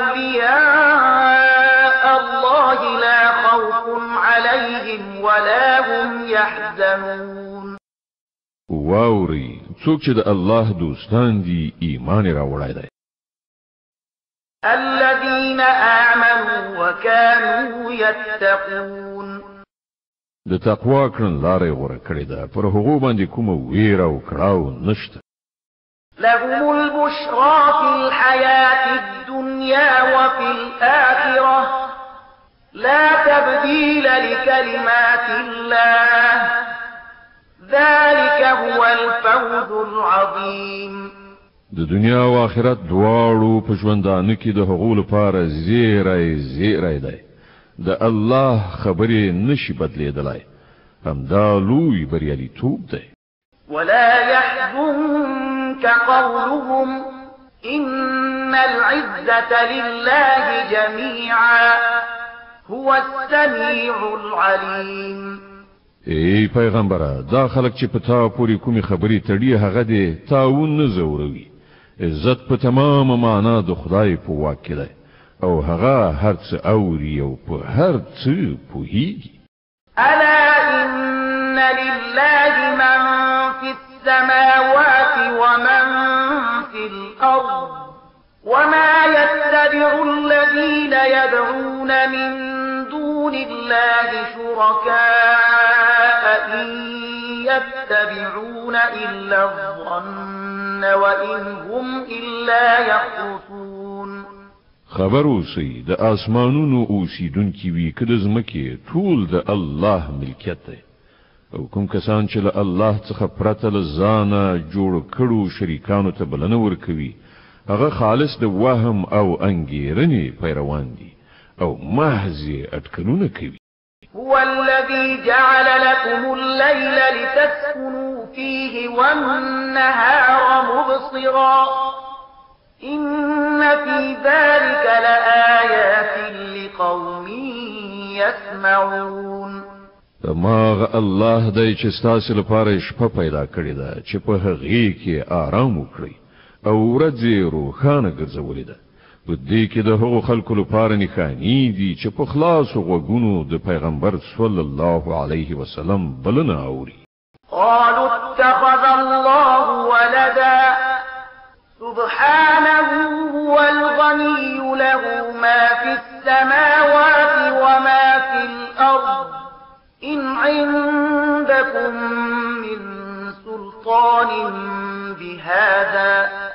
أولياء الله لا خوف عليهم ولا هم يحزنون. واوري څوک چې د الله دوستان دي ایمان راوړی دی. الذين آمنوا وكانوا يتقون. د تقوا کړن لارې غوره کړې ده پر هغو باندې کومه ویره او کړاو نشته. لهم البشرى في الحياة الدنيا وفي الآخرة لا تبديل لكلمات الله ذلك هو الفوز العظيم. د دنیا او آخرت دواړو په ژوندانه کې د هغو لپاره زیری دی. د الله خبرې نشي بدلیدلای. همدا لوی بریالیتوب دی. ولا يحزنك قولهم إن العزة لله جميعا هو السميع العليم. ای پیغمبره دا خلک چې په تا پوری کومي خبرې تړي هغه دې تاون نه زوروي. عزت په تمامه معنا د خدای په واک کې دی او هغه هر څه اوري او په هر څه پوهیږي. ألا إن لله من في السماوات ومن في الأرض وما يتبع الذين يدعون من دون الله شركاء إن يتبعون إلا الظن وإن هم إلا يخرصون. خبر اوسئ د اسمانونو اوسیدونکي وي که د ځمکې ټول د الله ملکیت دی او کوم کسان چې له الله څخه پرته له ځانه جوړ کړو شریکانو ته بلنه ورکوي هغه خالص د وهم او انګیرنې پیروان دي او محض اټکلونه کوي. هو الذي جعل لكم الليل لتسكنوا فيه والنهار مبصرا إن في ذلك لآيات لقوم يسمعون. ماغ الله دای چې ستاسو لپاره شپه پیدا کړې ده چې په هغې کې آرام وکړي او ورځ روښانه ګرځولې ده. په دې کې د هغو خلکو لپاره نښانې دي چې په خلاصو غوږونو د پیغمبر صلی الله علیه وسلم بلنه اوري. قالوا اتخذ الله ولدا سبحانه هو الغني له ما في السماوات وما في الأرض إن عندكم من سلطان بهذا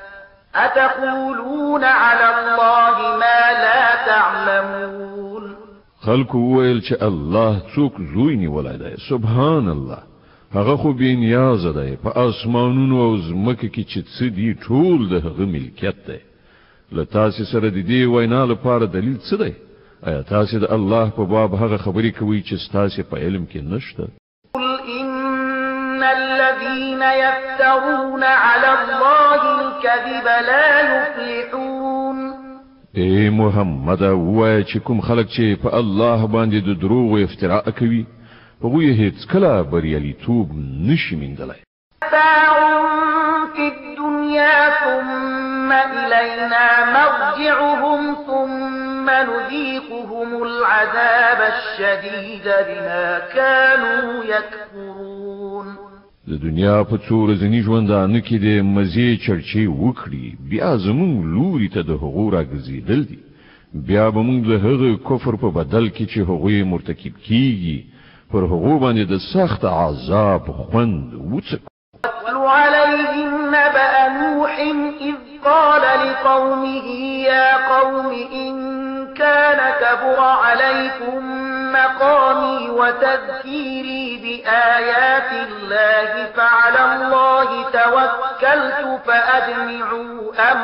أتقولون على الله ما لا تعلمون. خلق ویل چې الله څوک زوی نیولای دی. سبحان الله هغه خو بې نیازه دی په اسمانونو او ځمکه کې چې څه دي ټول د هغه ملکیت دی. له تاسې سره د دې وینا لپاره دلیل څه دی؟ آیا تاسې د الله په باب هغه خبرې کوئ چې ستاسې په علم کې نشته؟ قل إن الذين يفترون على الله الكذب لا يفلحون. ای محمد وای چې کوم خلک چې په الله باندې د دروغ افتراء کوي هغوی هیڅ کله بریالیتوب نشي موندلی. متاع في الدنيا ثم إلينا مرجعهم ثم نذيقهم العذاب الشديد بما كانوا يكفرون. د دنیا په څو ورځني ژوندانه کې د مزې چرچې وکړي بیا زموږ لوري ته د هغو راګرځېدل دي. بیا به موږ د هغه کفر په بدل کې چې هغوی مرتکب کیږي پر هغو باندې د سخت عذاب خوند وڅکو. واتل عليهم نبأ نوح إذ قال لقومه يا قوم إن كان كبر عليكم مقامي وتذكيري بآيات الله فعلى الله توكلت فأجمعوا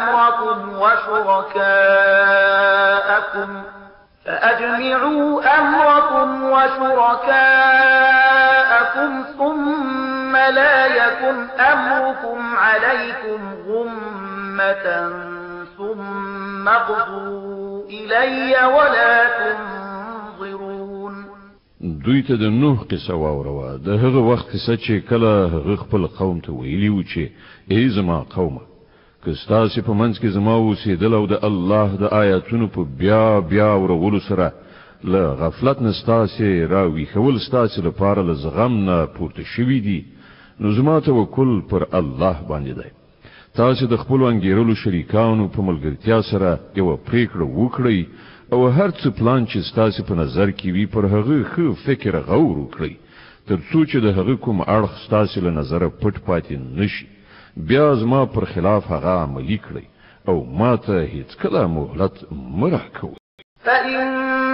أمركم وشركاءكم ثم لا يكن أمركم عليكم غمة ثم اقضوا إلي ولا تنظرون. دوی ته د نوح قصه واوروه، د هغه وخت قصه چې کله هغه خپل قوم ته ویلی و چې ای زما قومه، که ستاسې په منځ کې زما اوسېدل او د الله د آیاتونو په بیا ورولو سره له غفلت نه ستاسې راویښول ستاسې لپاره له زغم نه پورته شوي دي، نو زما توکل پر الله باندې دی. تاسې د خپلو انګېرلو شریکانو په ملګرتیا سره یوه پریکړه وکړئ او هر څه پلان چې ستاسې په نظر کې وي پر هغه ښه فکر غور وکړئ، تر څو چې د هغه کوم اړخ ستاسې له نظره پټ پاتې نشي. بیا زما پر خلاف هغه عملي کړئ او ما ته هیڅکله مهلت مه راکوئ. فإن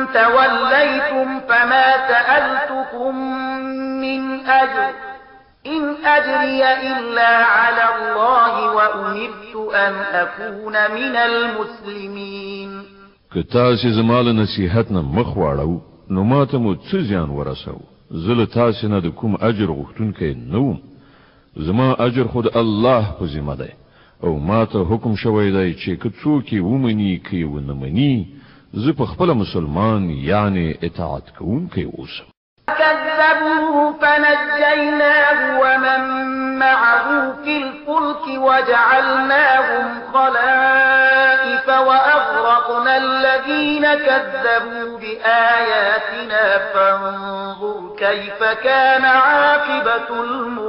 توليتم فما سألتكم من أجر إن أجري إلا على الله وأمرت أن أكون من المسلمين. که تاسې زما له نصیحت نه مخ واړو نو ما ته مو څه زیان ورسو، زه له تاسې نه د کوم اجر غوښتونکی نه وم. زما اجر خود الله په ذمه دی او ما ته حکم شوی دی چې که څوک یې ومني که یې ونه مني، زه په خپله مسلمان یعنی اطاعت کوونکی اوسم. كذبوه فنجيناه ومن معه في الفلك وجعلناهم خلائف وأغرقنا الذين كذبوا بآياتنا فانظر كيف كان عاقبة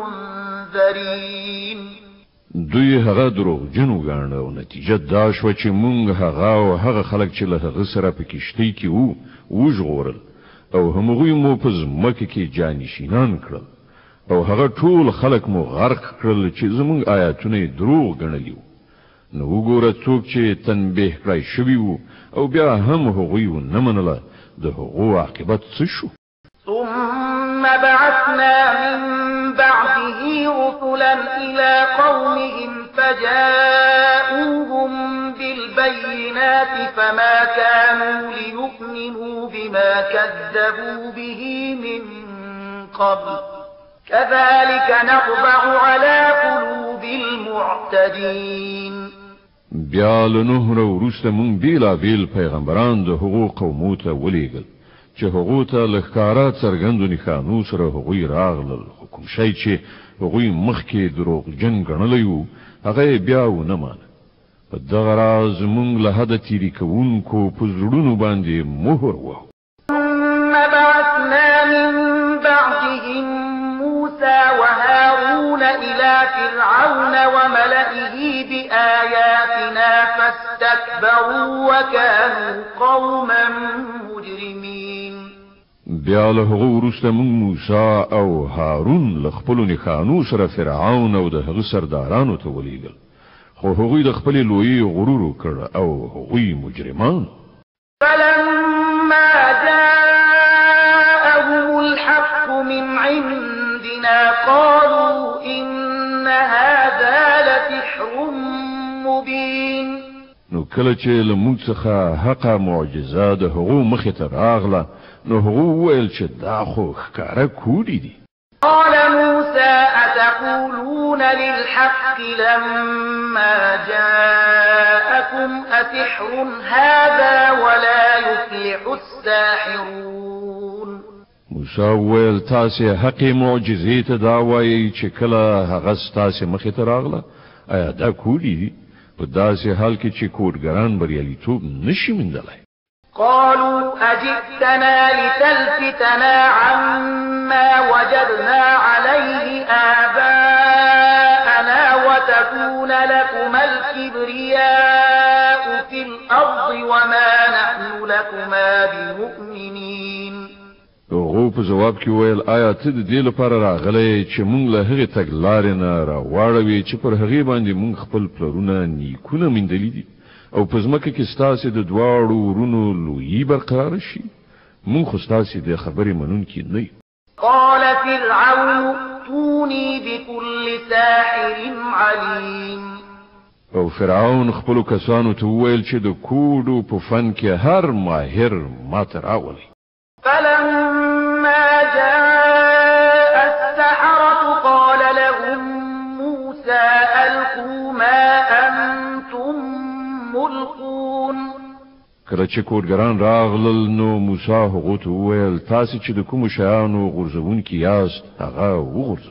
المنذرين. دوی هغه دروغجن وګاڼه او نتیجه دا شوه چې مونږ هغه او هغه خلک چې له هغه سره په کښتۍ کې وو وژغورل او همغوی مو په ځمکه کې جانشینان کړل او هغه ټول خلک مو غرق کړل چې زمونږ آیاتونه یې دروغ ګڼلي وو. نو وګوره څوک چې تنبیه کړی شوي وو او بیا هم هغوی ونه منله، د هغو عاقبت څه شو؟ ثم بعثنا من بعده رسلا إلى قومهم فجاءوهم بالبينات فما كانوا ليؤمنوا بما كذبوا به من قبل كذلك نطبع على قلوب المعتدين. بیا له نوح وروسته مونږ بیلابیل پیغمبران د هغو قومو ته ولیږل چې هغو ته له ښکاره څرګندو نښانو سره هغوی راغلل، خو کوم شی چې هغوی مخکې دروغجن ګڼلی وو هغه یې بیا ونه مانه. په دغه راز مونږ له حده تیري کوونکو په زړونو باندې مهر وهو. ثم بعثنا من بعدهم موسى وهارون إلى فرعون وملئه بآياتنا فاستكبروا وكانوا قوما مجرمين. بیا له هغه وروسته مونږ موسی او هارون له خپلو نښانو سره فرعون او د هغه سردارانو ته ولیږل، خو هغوی د خپلې لویۍ غرور وکړ او هغوی مجرمان. فلما جاءهم الحق من عندنا قالوا إن هذا لسحر مبين. نو کله چې له موږ څخه حقه معجزه د هغو مخې ته راغله نو هغو وویل چې دا خو ښکاره کوډې دي. قال موسى أتقولون للحق لما جاءكم أسحر هذا ولا يفلح الساحرون. موسی وویل تاسې حقې معجزې ته دا وایئ چې کله هغه ستاسې مخې ته راغله؟ آیا دا کوډې دي؟ په داسې حال کې چې کوډګران بریالیتوب نشي موندلی. قالوا أجئتنا لتلفتنا عما وجدنا عليه آباءنا وتكون لكما الكبرياء في الأرض وما نحن لكما بمؤمنين. هغو په جواب کې ویل آیا ته د دې لپاره راغلی چې مونږ له هغې تګلارې نه راواړوې چې پر هغې باندې مونږ خپل پلرونه نیکونه میندلي دي او په ځمکه کې ستاسې د دواړو ورونو لویي برقراره شي؟ مونږ خو ستاسې د خبرې منونکي نه یو. قال فرعون ائتوني بكل ساحر عليم. او فرعون خپلو کسانو ته وویل چې د کوډو په فن کې هر ماهر ماته راولئ. فلما جاء السحرة قال لهم موسى ألقوا ما أنتم ملقون. کله چې کورګران راغلل نو موسی هغه ته وویل تاسو چې د کوم شیانو غورځونکي یاست هغه وغورځوئ.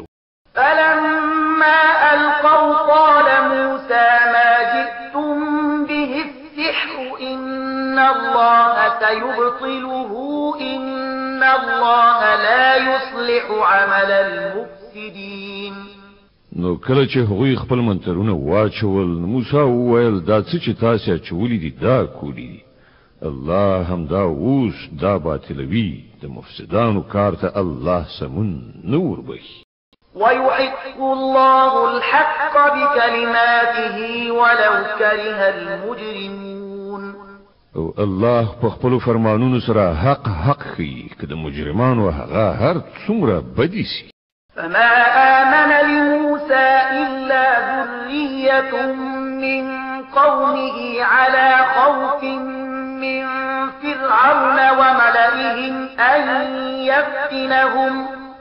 فلما ألقوا قال موسى ما جئتم به السحر إن الله سيبطله إن الله لا يصلح عمل المفسدين. نو کله چې هغوی خپل منترونه واچول موسی وویل دا څه چې تاسو اچولي دي دا کولی دي الله هم دا اوس دا باطلوي د مفسدانو کار ته الله سمون نور بخي. ويحق الله الحق بكلماته ولو كره المجرمون. او الله په خپل فرمانونو سره حق خي که د مجرمانو هغه هر څومره بدی سي. فما آمن لموسى إلا ذرية من قومه على خوف من فرعون وملئهم أن يفتنهم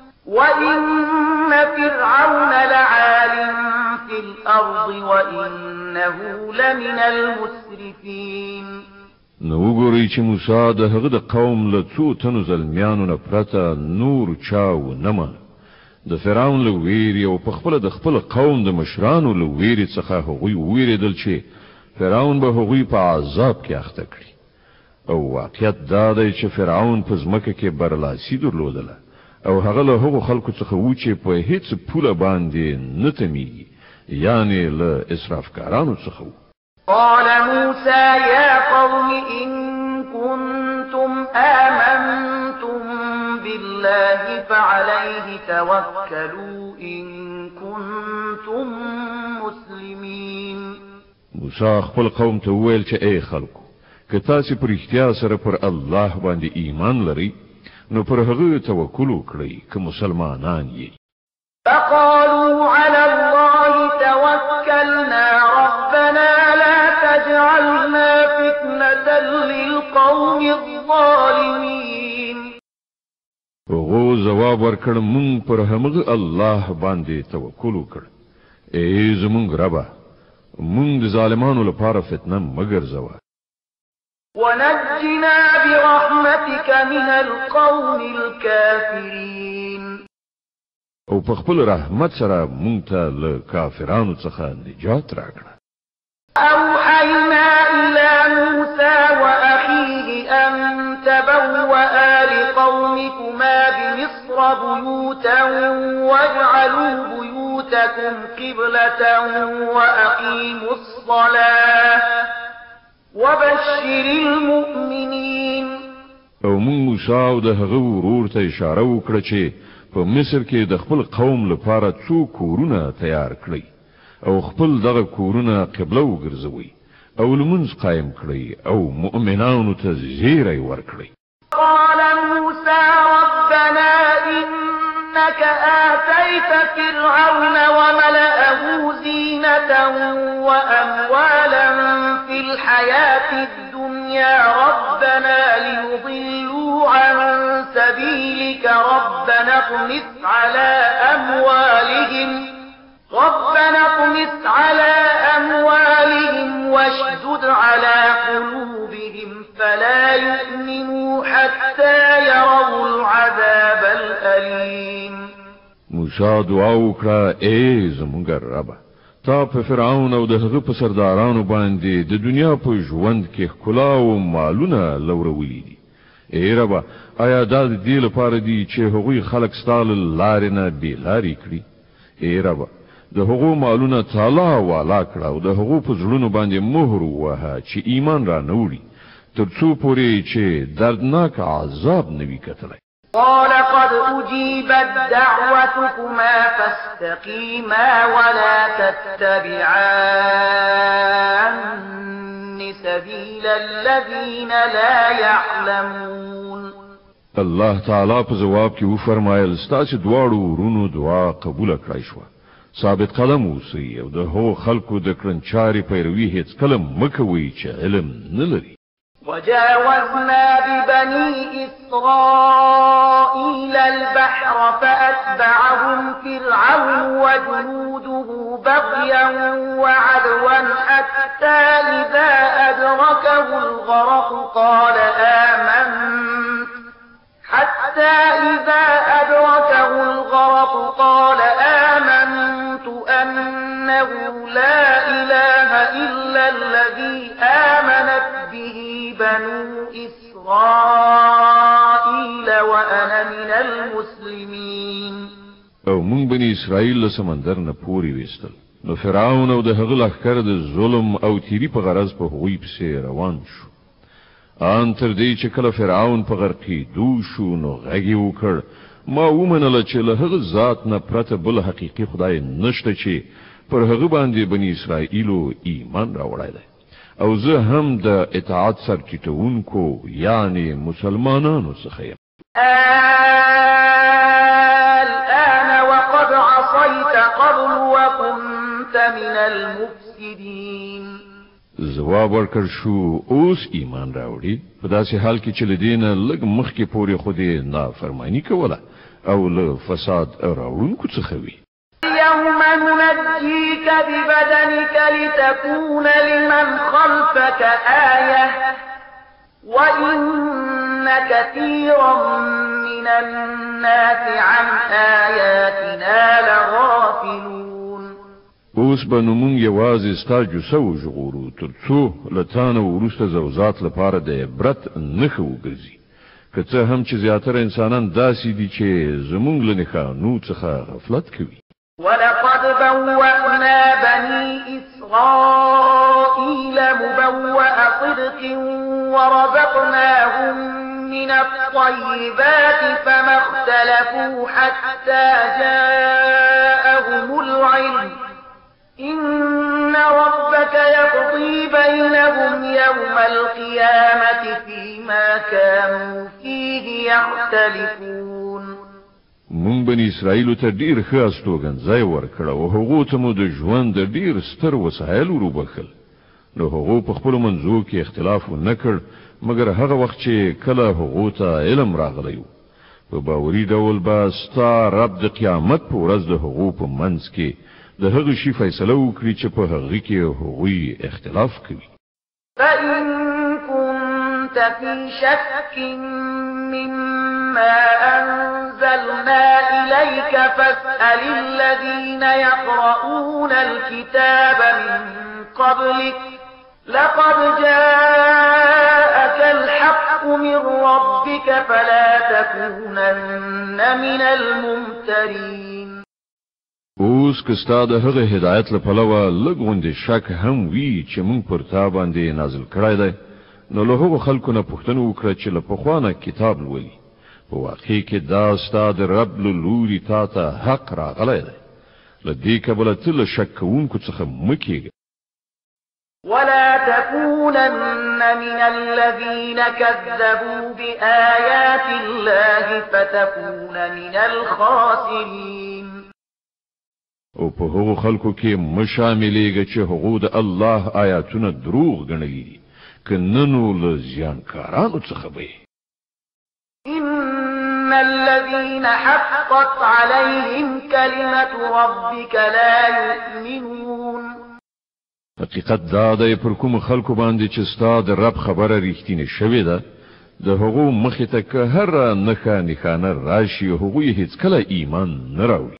وإن فرعون لعال في الأرض وإنه لمن المسرفين. نو وګورئ چې موسی د هغه د قوم له څو تنو زلمیانو نه پرته نور چاو نه من د فرعون له ویرې او په خپل د خپل قوم د مشرانو له ویرې څخه هغوی ویرېدل چې فرعون به هغوی په عذاب کې اخته کړي. او واقعیت دا دی چې فرعون په ځمکه کې برلاسي درلودله او هغه له هغو خلکو څخه و چې په هیڅ پوله باندې نه تمیږي یعنی له اسرافکارانو څخه و. قال موسى يا قوم إن كنتم آمنتم بالله فعليه توكلوا إن كنتم مسلمين. موسی خپل قوم ته وویل چې ای خلکو که تاسو پر اختیار سره پر الله باندې ایمان لرئ نو پر هغه توکل وکړئ که مسلمانان یې. فقالوا على الله توكلنا ربنا لا تجعلنا فتنة للقوم الظالمين. هغه جواب ورکړ مونږ پر همغه الله باندې توکل وکړ ای زمونږ ربه مونږ د ظالمانو لپاره فتنه مګرځوه. ونجنا برحمتك من القوم الكافرين. او په خپل رحمت سره مونږ ته له کافرانو څخه نجات راکړه. أوحينا إلى موسى وأخيه أن تبوأ لقومكما بمصر بيوتا واجعلوا بيوتكم قبلة وأقيموا الصلاة وبشر المؤمنين. او مونږ موسی او د هغه ورور ته اشاره وکړه چې په مصر کې د خپل قوم لپاره څو کورونه تیار کړئ او خپل دغه کورونه قبله وګرځوئ او لمونځ قائم کړئ او مؤمنانو ته زیری ورکړئ. قال موسى ربنا إنك آتيت فرعون وملأه زينة وأموالا في الحياة الدنيا ربنا ليضلوا عن سبيلك ربنا اطمس على أموالهم واشدد على قلوبهم فلا يؤمنوا حتى يروا العذاب الأليم. موسی دعا وکړه ای زمونږ ربه تا په فرعون او د هغه په سردارانو باندې د دنیا په ژوند کې ښکلا او مالونه لورولي دي. ای ربه آیا دا د دې لپاره دي چې هغوی خلک ستا له لارې نه بېلارې کړي؟ ای ربه د هغو مالونه تالا والا کړه او د هغو په زړونو باندې مهر ووهه چې ایمان را نه وړي تر څو پورې چې دردناک عذاب نه وي کتلی. قال قد أجيبت دعوتكما فاستقيما ولا تتبعان سبيل الذين لا يعلمون. الله تعالی په جواب کې وفرمایل ستاسو دواړو ورونو دعا قبول کړئ شو. ثابت قدم اوسئ او د هغو خلکو د کړنچاري پیروي هیڅ کله مه کوئ چې علم نه لري. وجاوزنا ببني إسرائيل البحر فأتبعهم فرعون وجنوده بغيا وعدوا حتى إذا أدركه الغرق قال آمنت أنه لا إله إلا الذي آمنت به بنو إسرائيل وأنا من المسلمين. او مونږ بني اسرائیل له سمندر نه پورې وېستل نو فرعون او د هغه لښکر د ظلم او تیری په غرض په هغوی پسې روان شو. ان تر دې چې کله فرعون په غرقېدو شو نو غږ یې وکړ ما ومنله چې له هغه ذات نه پرته بل حقیقي خدای نشته چې پر هغه باندې بني اسرائیلو ایمان راوړی دی او زه هم د اطاعت سرچټونکو یعنی مسلمانانو څخه یم. الآن وقد عصيت قبل وكنت من المفسدين. جواب ورکړ شو اوس ایمان راوړي په داسې حال کې چې لدینه لږ مخکې پورې خو دې نافرمانی کوله او له فساد راوړونکو څخه وي. اليوم ننجيك ببدنك لتكون لمن خلفك آية وإن كثيرا من الناس عن آياتنا لغافلون. اوس به نو مونږ یوازې ستا جوسه وژغورو تر څو له تا نه وروسته زوزات لپاره د عبرت نښه وګرځي که څه هم چې زیاتره انسانان داسې دي چې زمونږ له نښانو څخه غفلت کوي. ولقد بوأنا بني إسرائيل مبوأ صدق ورزقناهم من الطيبات فما اختلفوا حتى جاءهم العلم إن ربك يقضي بينهم يوم القيامة فيما كانوا فيه يختلفون. مونږ بني اسرائیل ته ډیر ښه استوګنځای ورکړ او هغه ته مو د ژوند د ډیر ستر وسایل وروبخل. نو هغه په خپل منځو کې اختلاف نه کړ مګر هغه وخت چې کله هغه ته علم راغلی په باوري ډول به ستا رب د قیامت په ورځ د هغه په منځ کې د هغه شی فیصله وکړي چې په هغه کې هغوی اختلاف کوي. فإن كنت في شك مما أنزلنا إليك فاسأل الذين يقرؤون الكتاب من قبلك لقد جاءك الحق من ربك فلا تكونن من الممترين. اوس که ستا د هغه هدایت له پلوه لږ غوندې شک هم وي چې مونږ پر تا باندې نازل کړی دی نو له هغو خلکو نه پوښتنه وکړه چې له پخوا نه کتاب لولي په واقع کې دا ستا د رب له لوري تا ته حق راغلی دی له دې کبله ته له شک کوونکو څخه مه کېږه. ولا تكونن من الذين كذبوا بآيات الله فتكون من الخاسرين. او په هغو خلکو کې مشاملېږه چې هغو د الله آیاتونه دروغ ګڼلي دي که ننو له زیانکارانو څخه به. إن الذين حقت عليهم كلمة ربك لا يؤمنون. حقیقت دا دی پر کوم خلکو باندې چې ستا د رب خبره رښتینې شوې ده د هغو مخې ته که هر نښه نښانه راشي هغوی هیڅکله ایمان نه راوړي.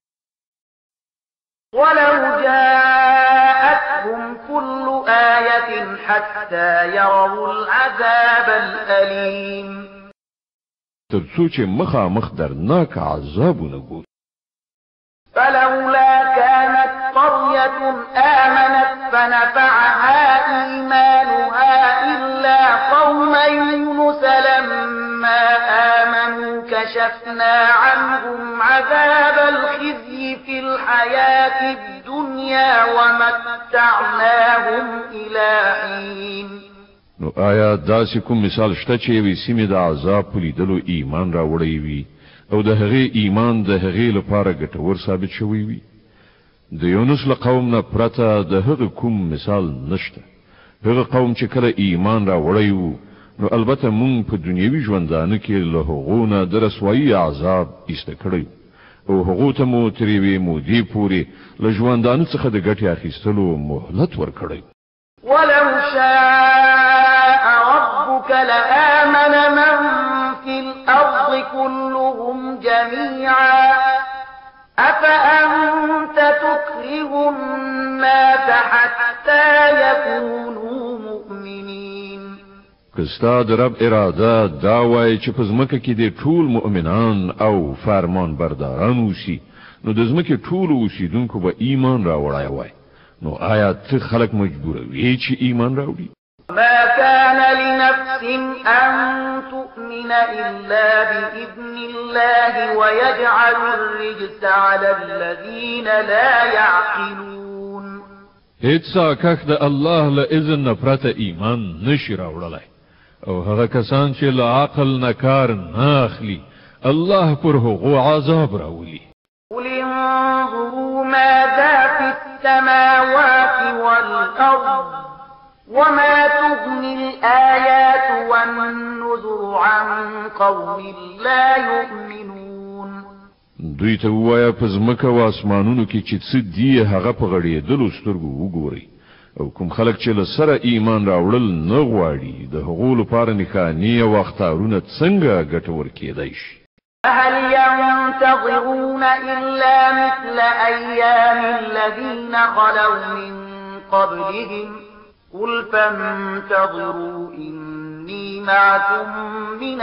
ولو جاءتهم كل آية حتى يروا العذاب الأليم. تر څو چې مخامخ درناک عذابونه ګوري. فلولا كانت قرية آمنت فنفعها إيمانها إلا قوم يونس لما آمنوا كشفنا عنهم عذاب الخزي في الحياة الدنيا ومتعناهم إلى حين. نو آیا داسې کوم مثال شته چې یوې سیمې د عذاب په لیدلو ایمان راوړی وي او د هغې ایمان د هغې لپاره ګټور ثابت شوی وي؟ د یونس له قوم نه پرته د هغه کوم مثال نشته. هغه قوم چې کله ایمان راوړی وو نو البته مونږ په دنیوي ژوندانه کې له هغو نه د رسوایي عذاب ایسته کړی او هغو ته مو تر یوې مودې پورې له ژوندانه څخه د ګټې اخیستلو مهلت ورکړی. ولو شاء ربك لآمن من في الأرض كلهم جميعا أفأنت تكره الناس حتى يكونوا مؤمنين. کستا د رب اراده دا وای چې په ځمکه کې د ټول مؤمنان او فرمان برداران اوسي نو د ځمکې ټول اوسیدونکو به ایمان راوړای وای نو آیا ته خلک مجبوروي چې ایمان راوړي؟ ما كان لنفس أن تؤمن إلا بإذن الله ويجعل الرجس على الذين لا يعقلون. هیڅ کاک د الله له اذن نه پرته ایمان نشي راوړلای او هغه کسان چې له عقل نه کار نه اخلي الله پر هغو عذاب راولي. قل انظروا ماذا في السماوات والأرض وما تغني الآيات والنذر عن قوم لا يؤمنون. دوی ته وایا په ځمکه او اسمانونو کې چې څه دی هغه په غړېدلو سترګو وګورئ او کوم خلک چې له سره ایمان راوړل نه غواړي د هغو لپاره نښانې او اخطارونه څنګه ګټور کېدای شي. هل ينتظرون إلا مثل أيام الذين خلوا من قبلهم قل فانتظروا إني معكم من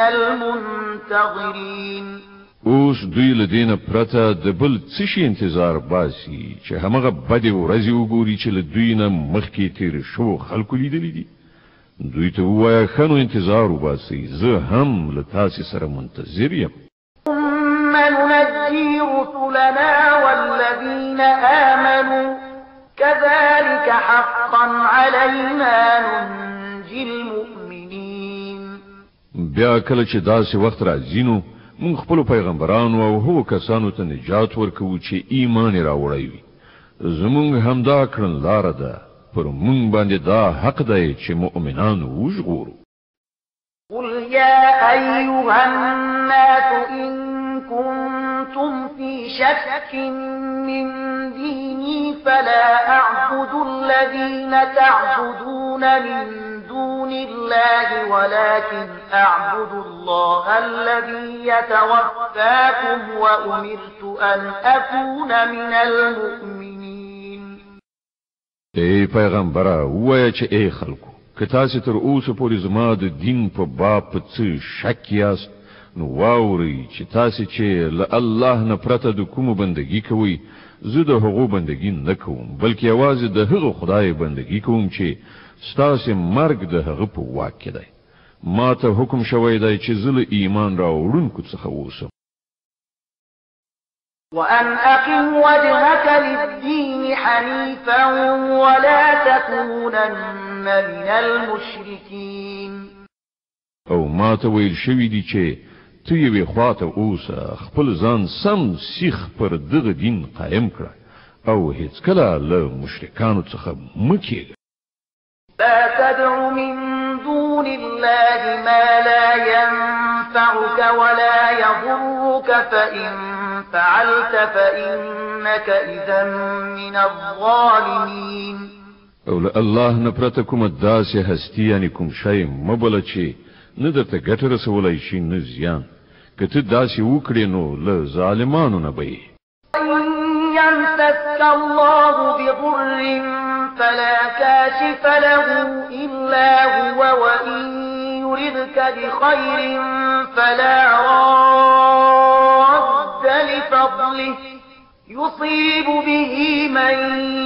المنتظرين. اوس دوی له دینه پرته د بل څه شي انتظار باسي چې همغه بدې ورځې وګوري چې له دوی نه مخکې تیر شو خلکو لیدلي دي. دوی ته ووایه ښه نو انتظار وباسئ زه هم له تاسې سره منتظر یم. ثم ننجي رسلنا والذين آمنوا كذلك حقا علينا ننجي المؤمنين. بیا کله چې داسې وخت راځي نو مونږ خپل پیغمبرانو او هغو کسانو ته نجات ورکوو چې ایمان راوړی وي. زمونږ همدا کړنلاره ده پر مونږ باندې دا حق دی چې مؤمنان وژغورو. قل يا أيها الناس إن كنتم في شك من ديني فلا أعبد الذين تعبدون من دون الله ولكن أعبد الله الذي يتوفاكم وأمرت أن أكون من المؤمنين. ای پیغمبره ووایه چې ای خلکو که تاسې تر اوسه پورې زما د دین په باب په څه شک یاست نو واورئ چې تاسې چې له الله نه پرته د کومو بندګي کوئ زه د هغو بندګي نه کوم بلکې یوازې د هغه خدای بندګي کوم چې ستاسې مرګ د هغه په واک کې دی. ما ته حکم شوی دی چې زه له ایمان راوړونکو څخه اوسم. وأن أقم وجهك للدين حنيفا ولا تكونن من المشركين. او ما ته ویل شوی دی چې ته یوې خواته اوسه خپل ځان سم سیخ پر دغه دین قایم کړه او هیڅکله له مشرکانو څخه مه کېږه. لا تدع من دون الله ما لا ينفعك ولا يضرك فإن فعلت فإنك إذا من الظالمين. او له الله نه پرته کومه داسې هستي یعنی کوم شی مه بله چې نه درته ګټه رسولی شي نه زیان. که ته داسې وکړې نو له ظالمانو نه به یې. إن يمسسك الله بضر فلا كاشف له إلا هو وإن يردك بخير فلا راد لفضله يصيب به من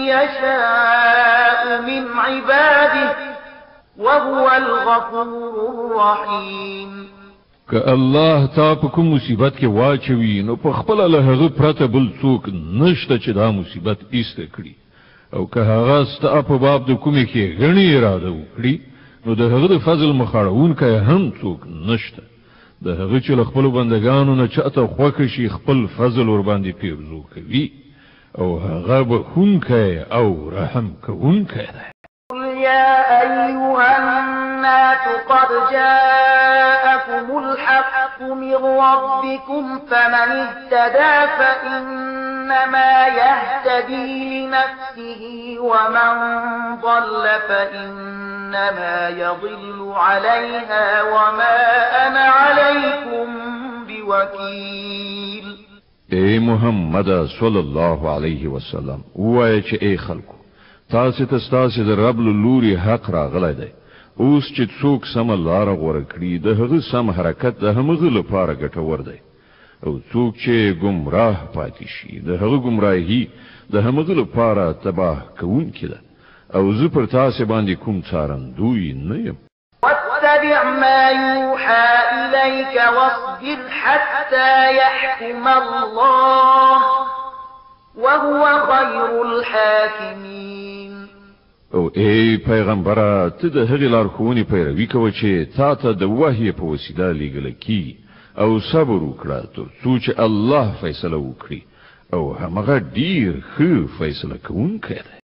يشاء من عباده وهو الغفور الرحيم. که الله تا په کوم مصیبت کې واچوي نو په خپل له هغه پرته بل څوک نشته چې دا مصیبت ایسته کړي او که هغه ستا په باب د کومې کې غني اراده وکړي نو د هغه د فضل مخاړونکی هم څوک نشته. د هغه چې له خپلو بندګانو نه چاته خوښه شي خپل فضل ورباندې پیرزو کوي او هغه بخښونکی او رحم کوونکی دی. قل يا أيها الناس قد جاءكم الحق من ربكم فمن اهتدى فإنما يهتدي لنفسه ومن ضل فإنما يضل عليها وما أنا عليكم بوكيل. اے محمد صلی الله علیه وسلم وای چې اے خلکو تاسو ته ستاسو د رب لوري حق راغلی دی. اوس چې څوک سم لار غوړه کړي د هغه سم حرکت د همغه لپاره ګټور دی او څوک چې گمراه پاتې شي د هغه گمراهي د همغه لپاره تباه کوونکی ده او زه پر تاسو باندې کوم څارندوی نه یم. واتبع ما يوحى إليك واصبر حتى يحكم الله وهو خير الحاكمين. او ای پیغمبره ته د هغې لارښوونې پیروي کوه چې تا ته د وحی په وسیله لیږلی کیږي او صبر وکړه تر څو چې الله فیصله وکړي او همغه ډیر ښه فیصله کوونکی دی.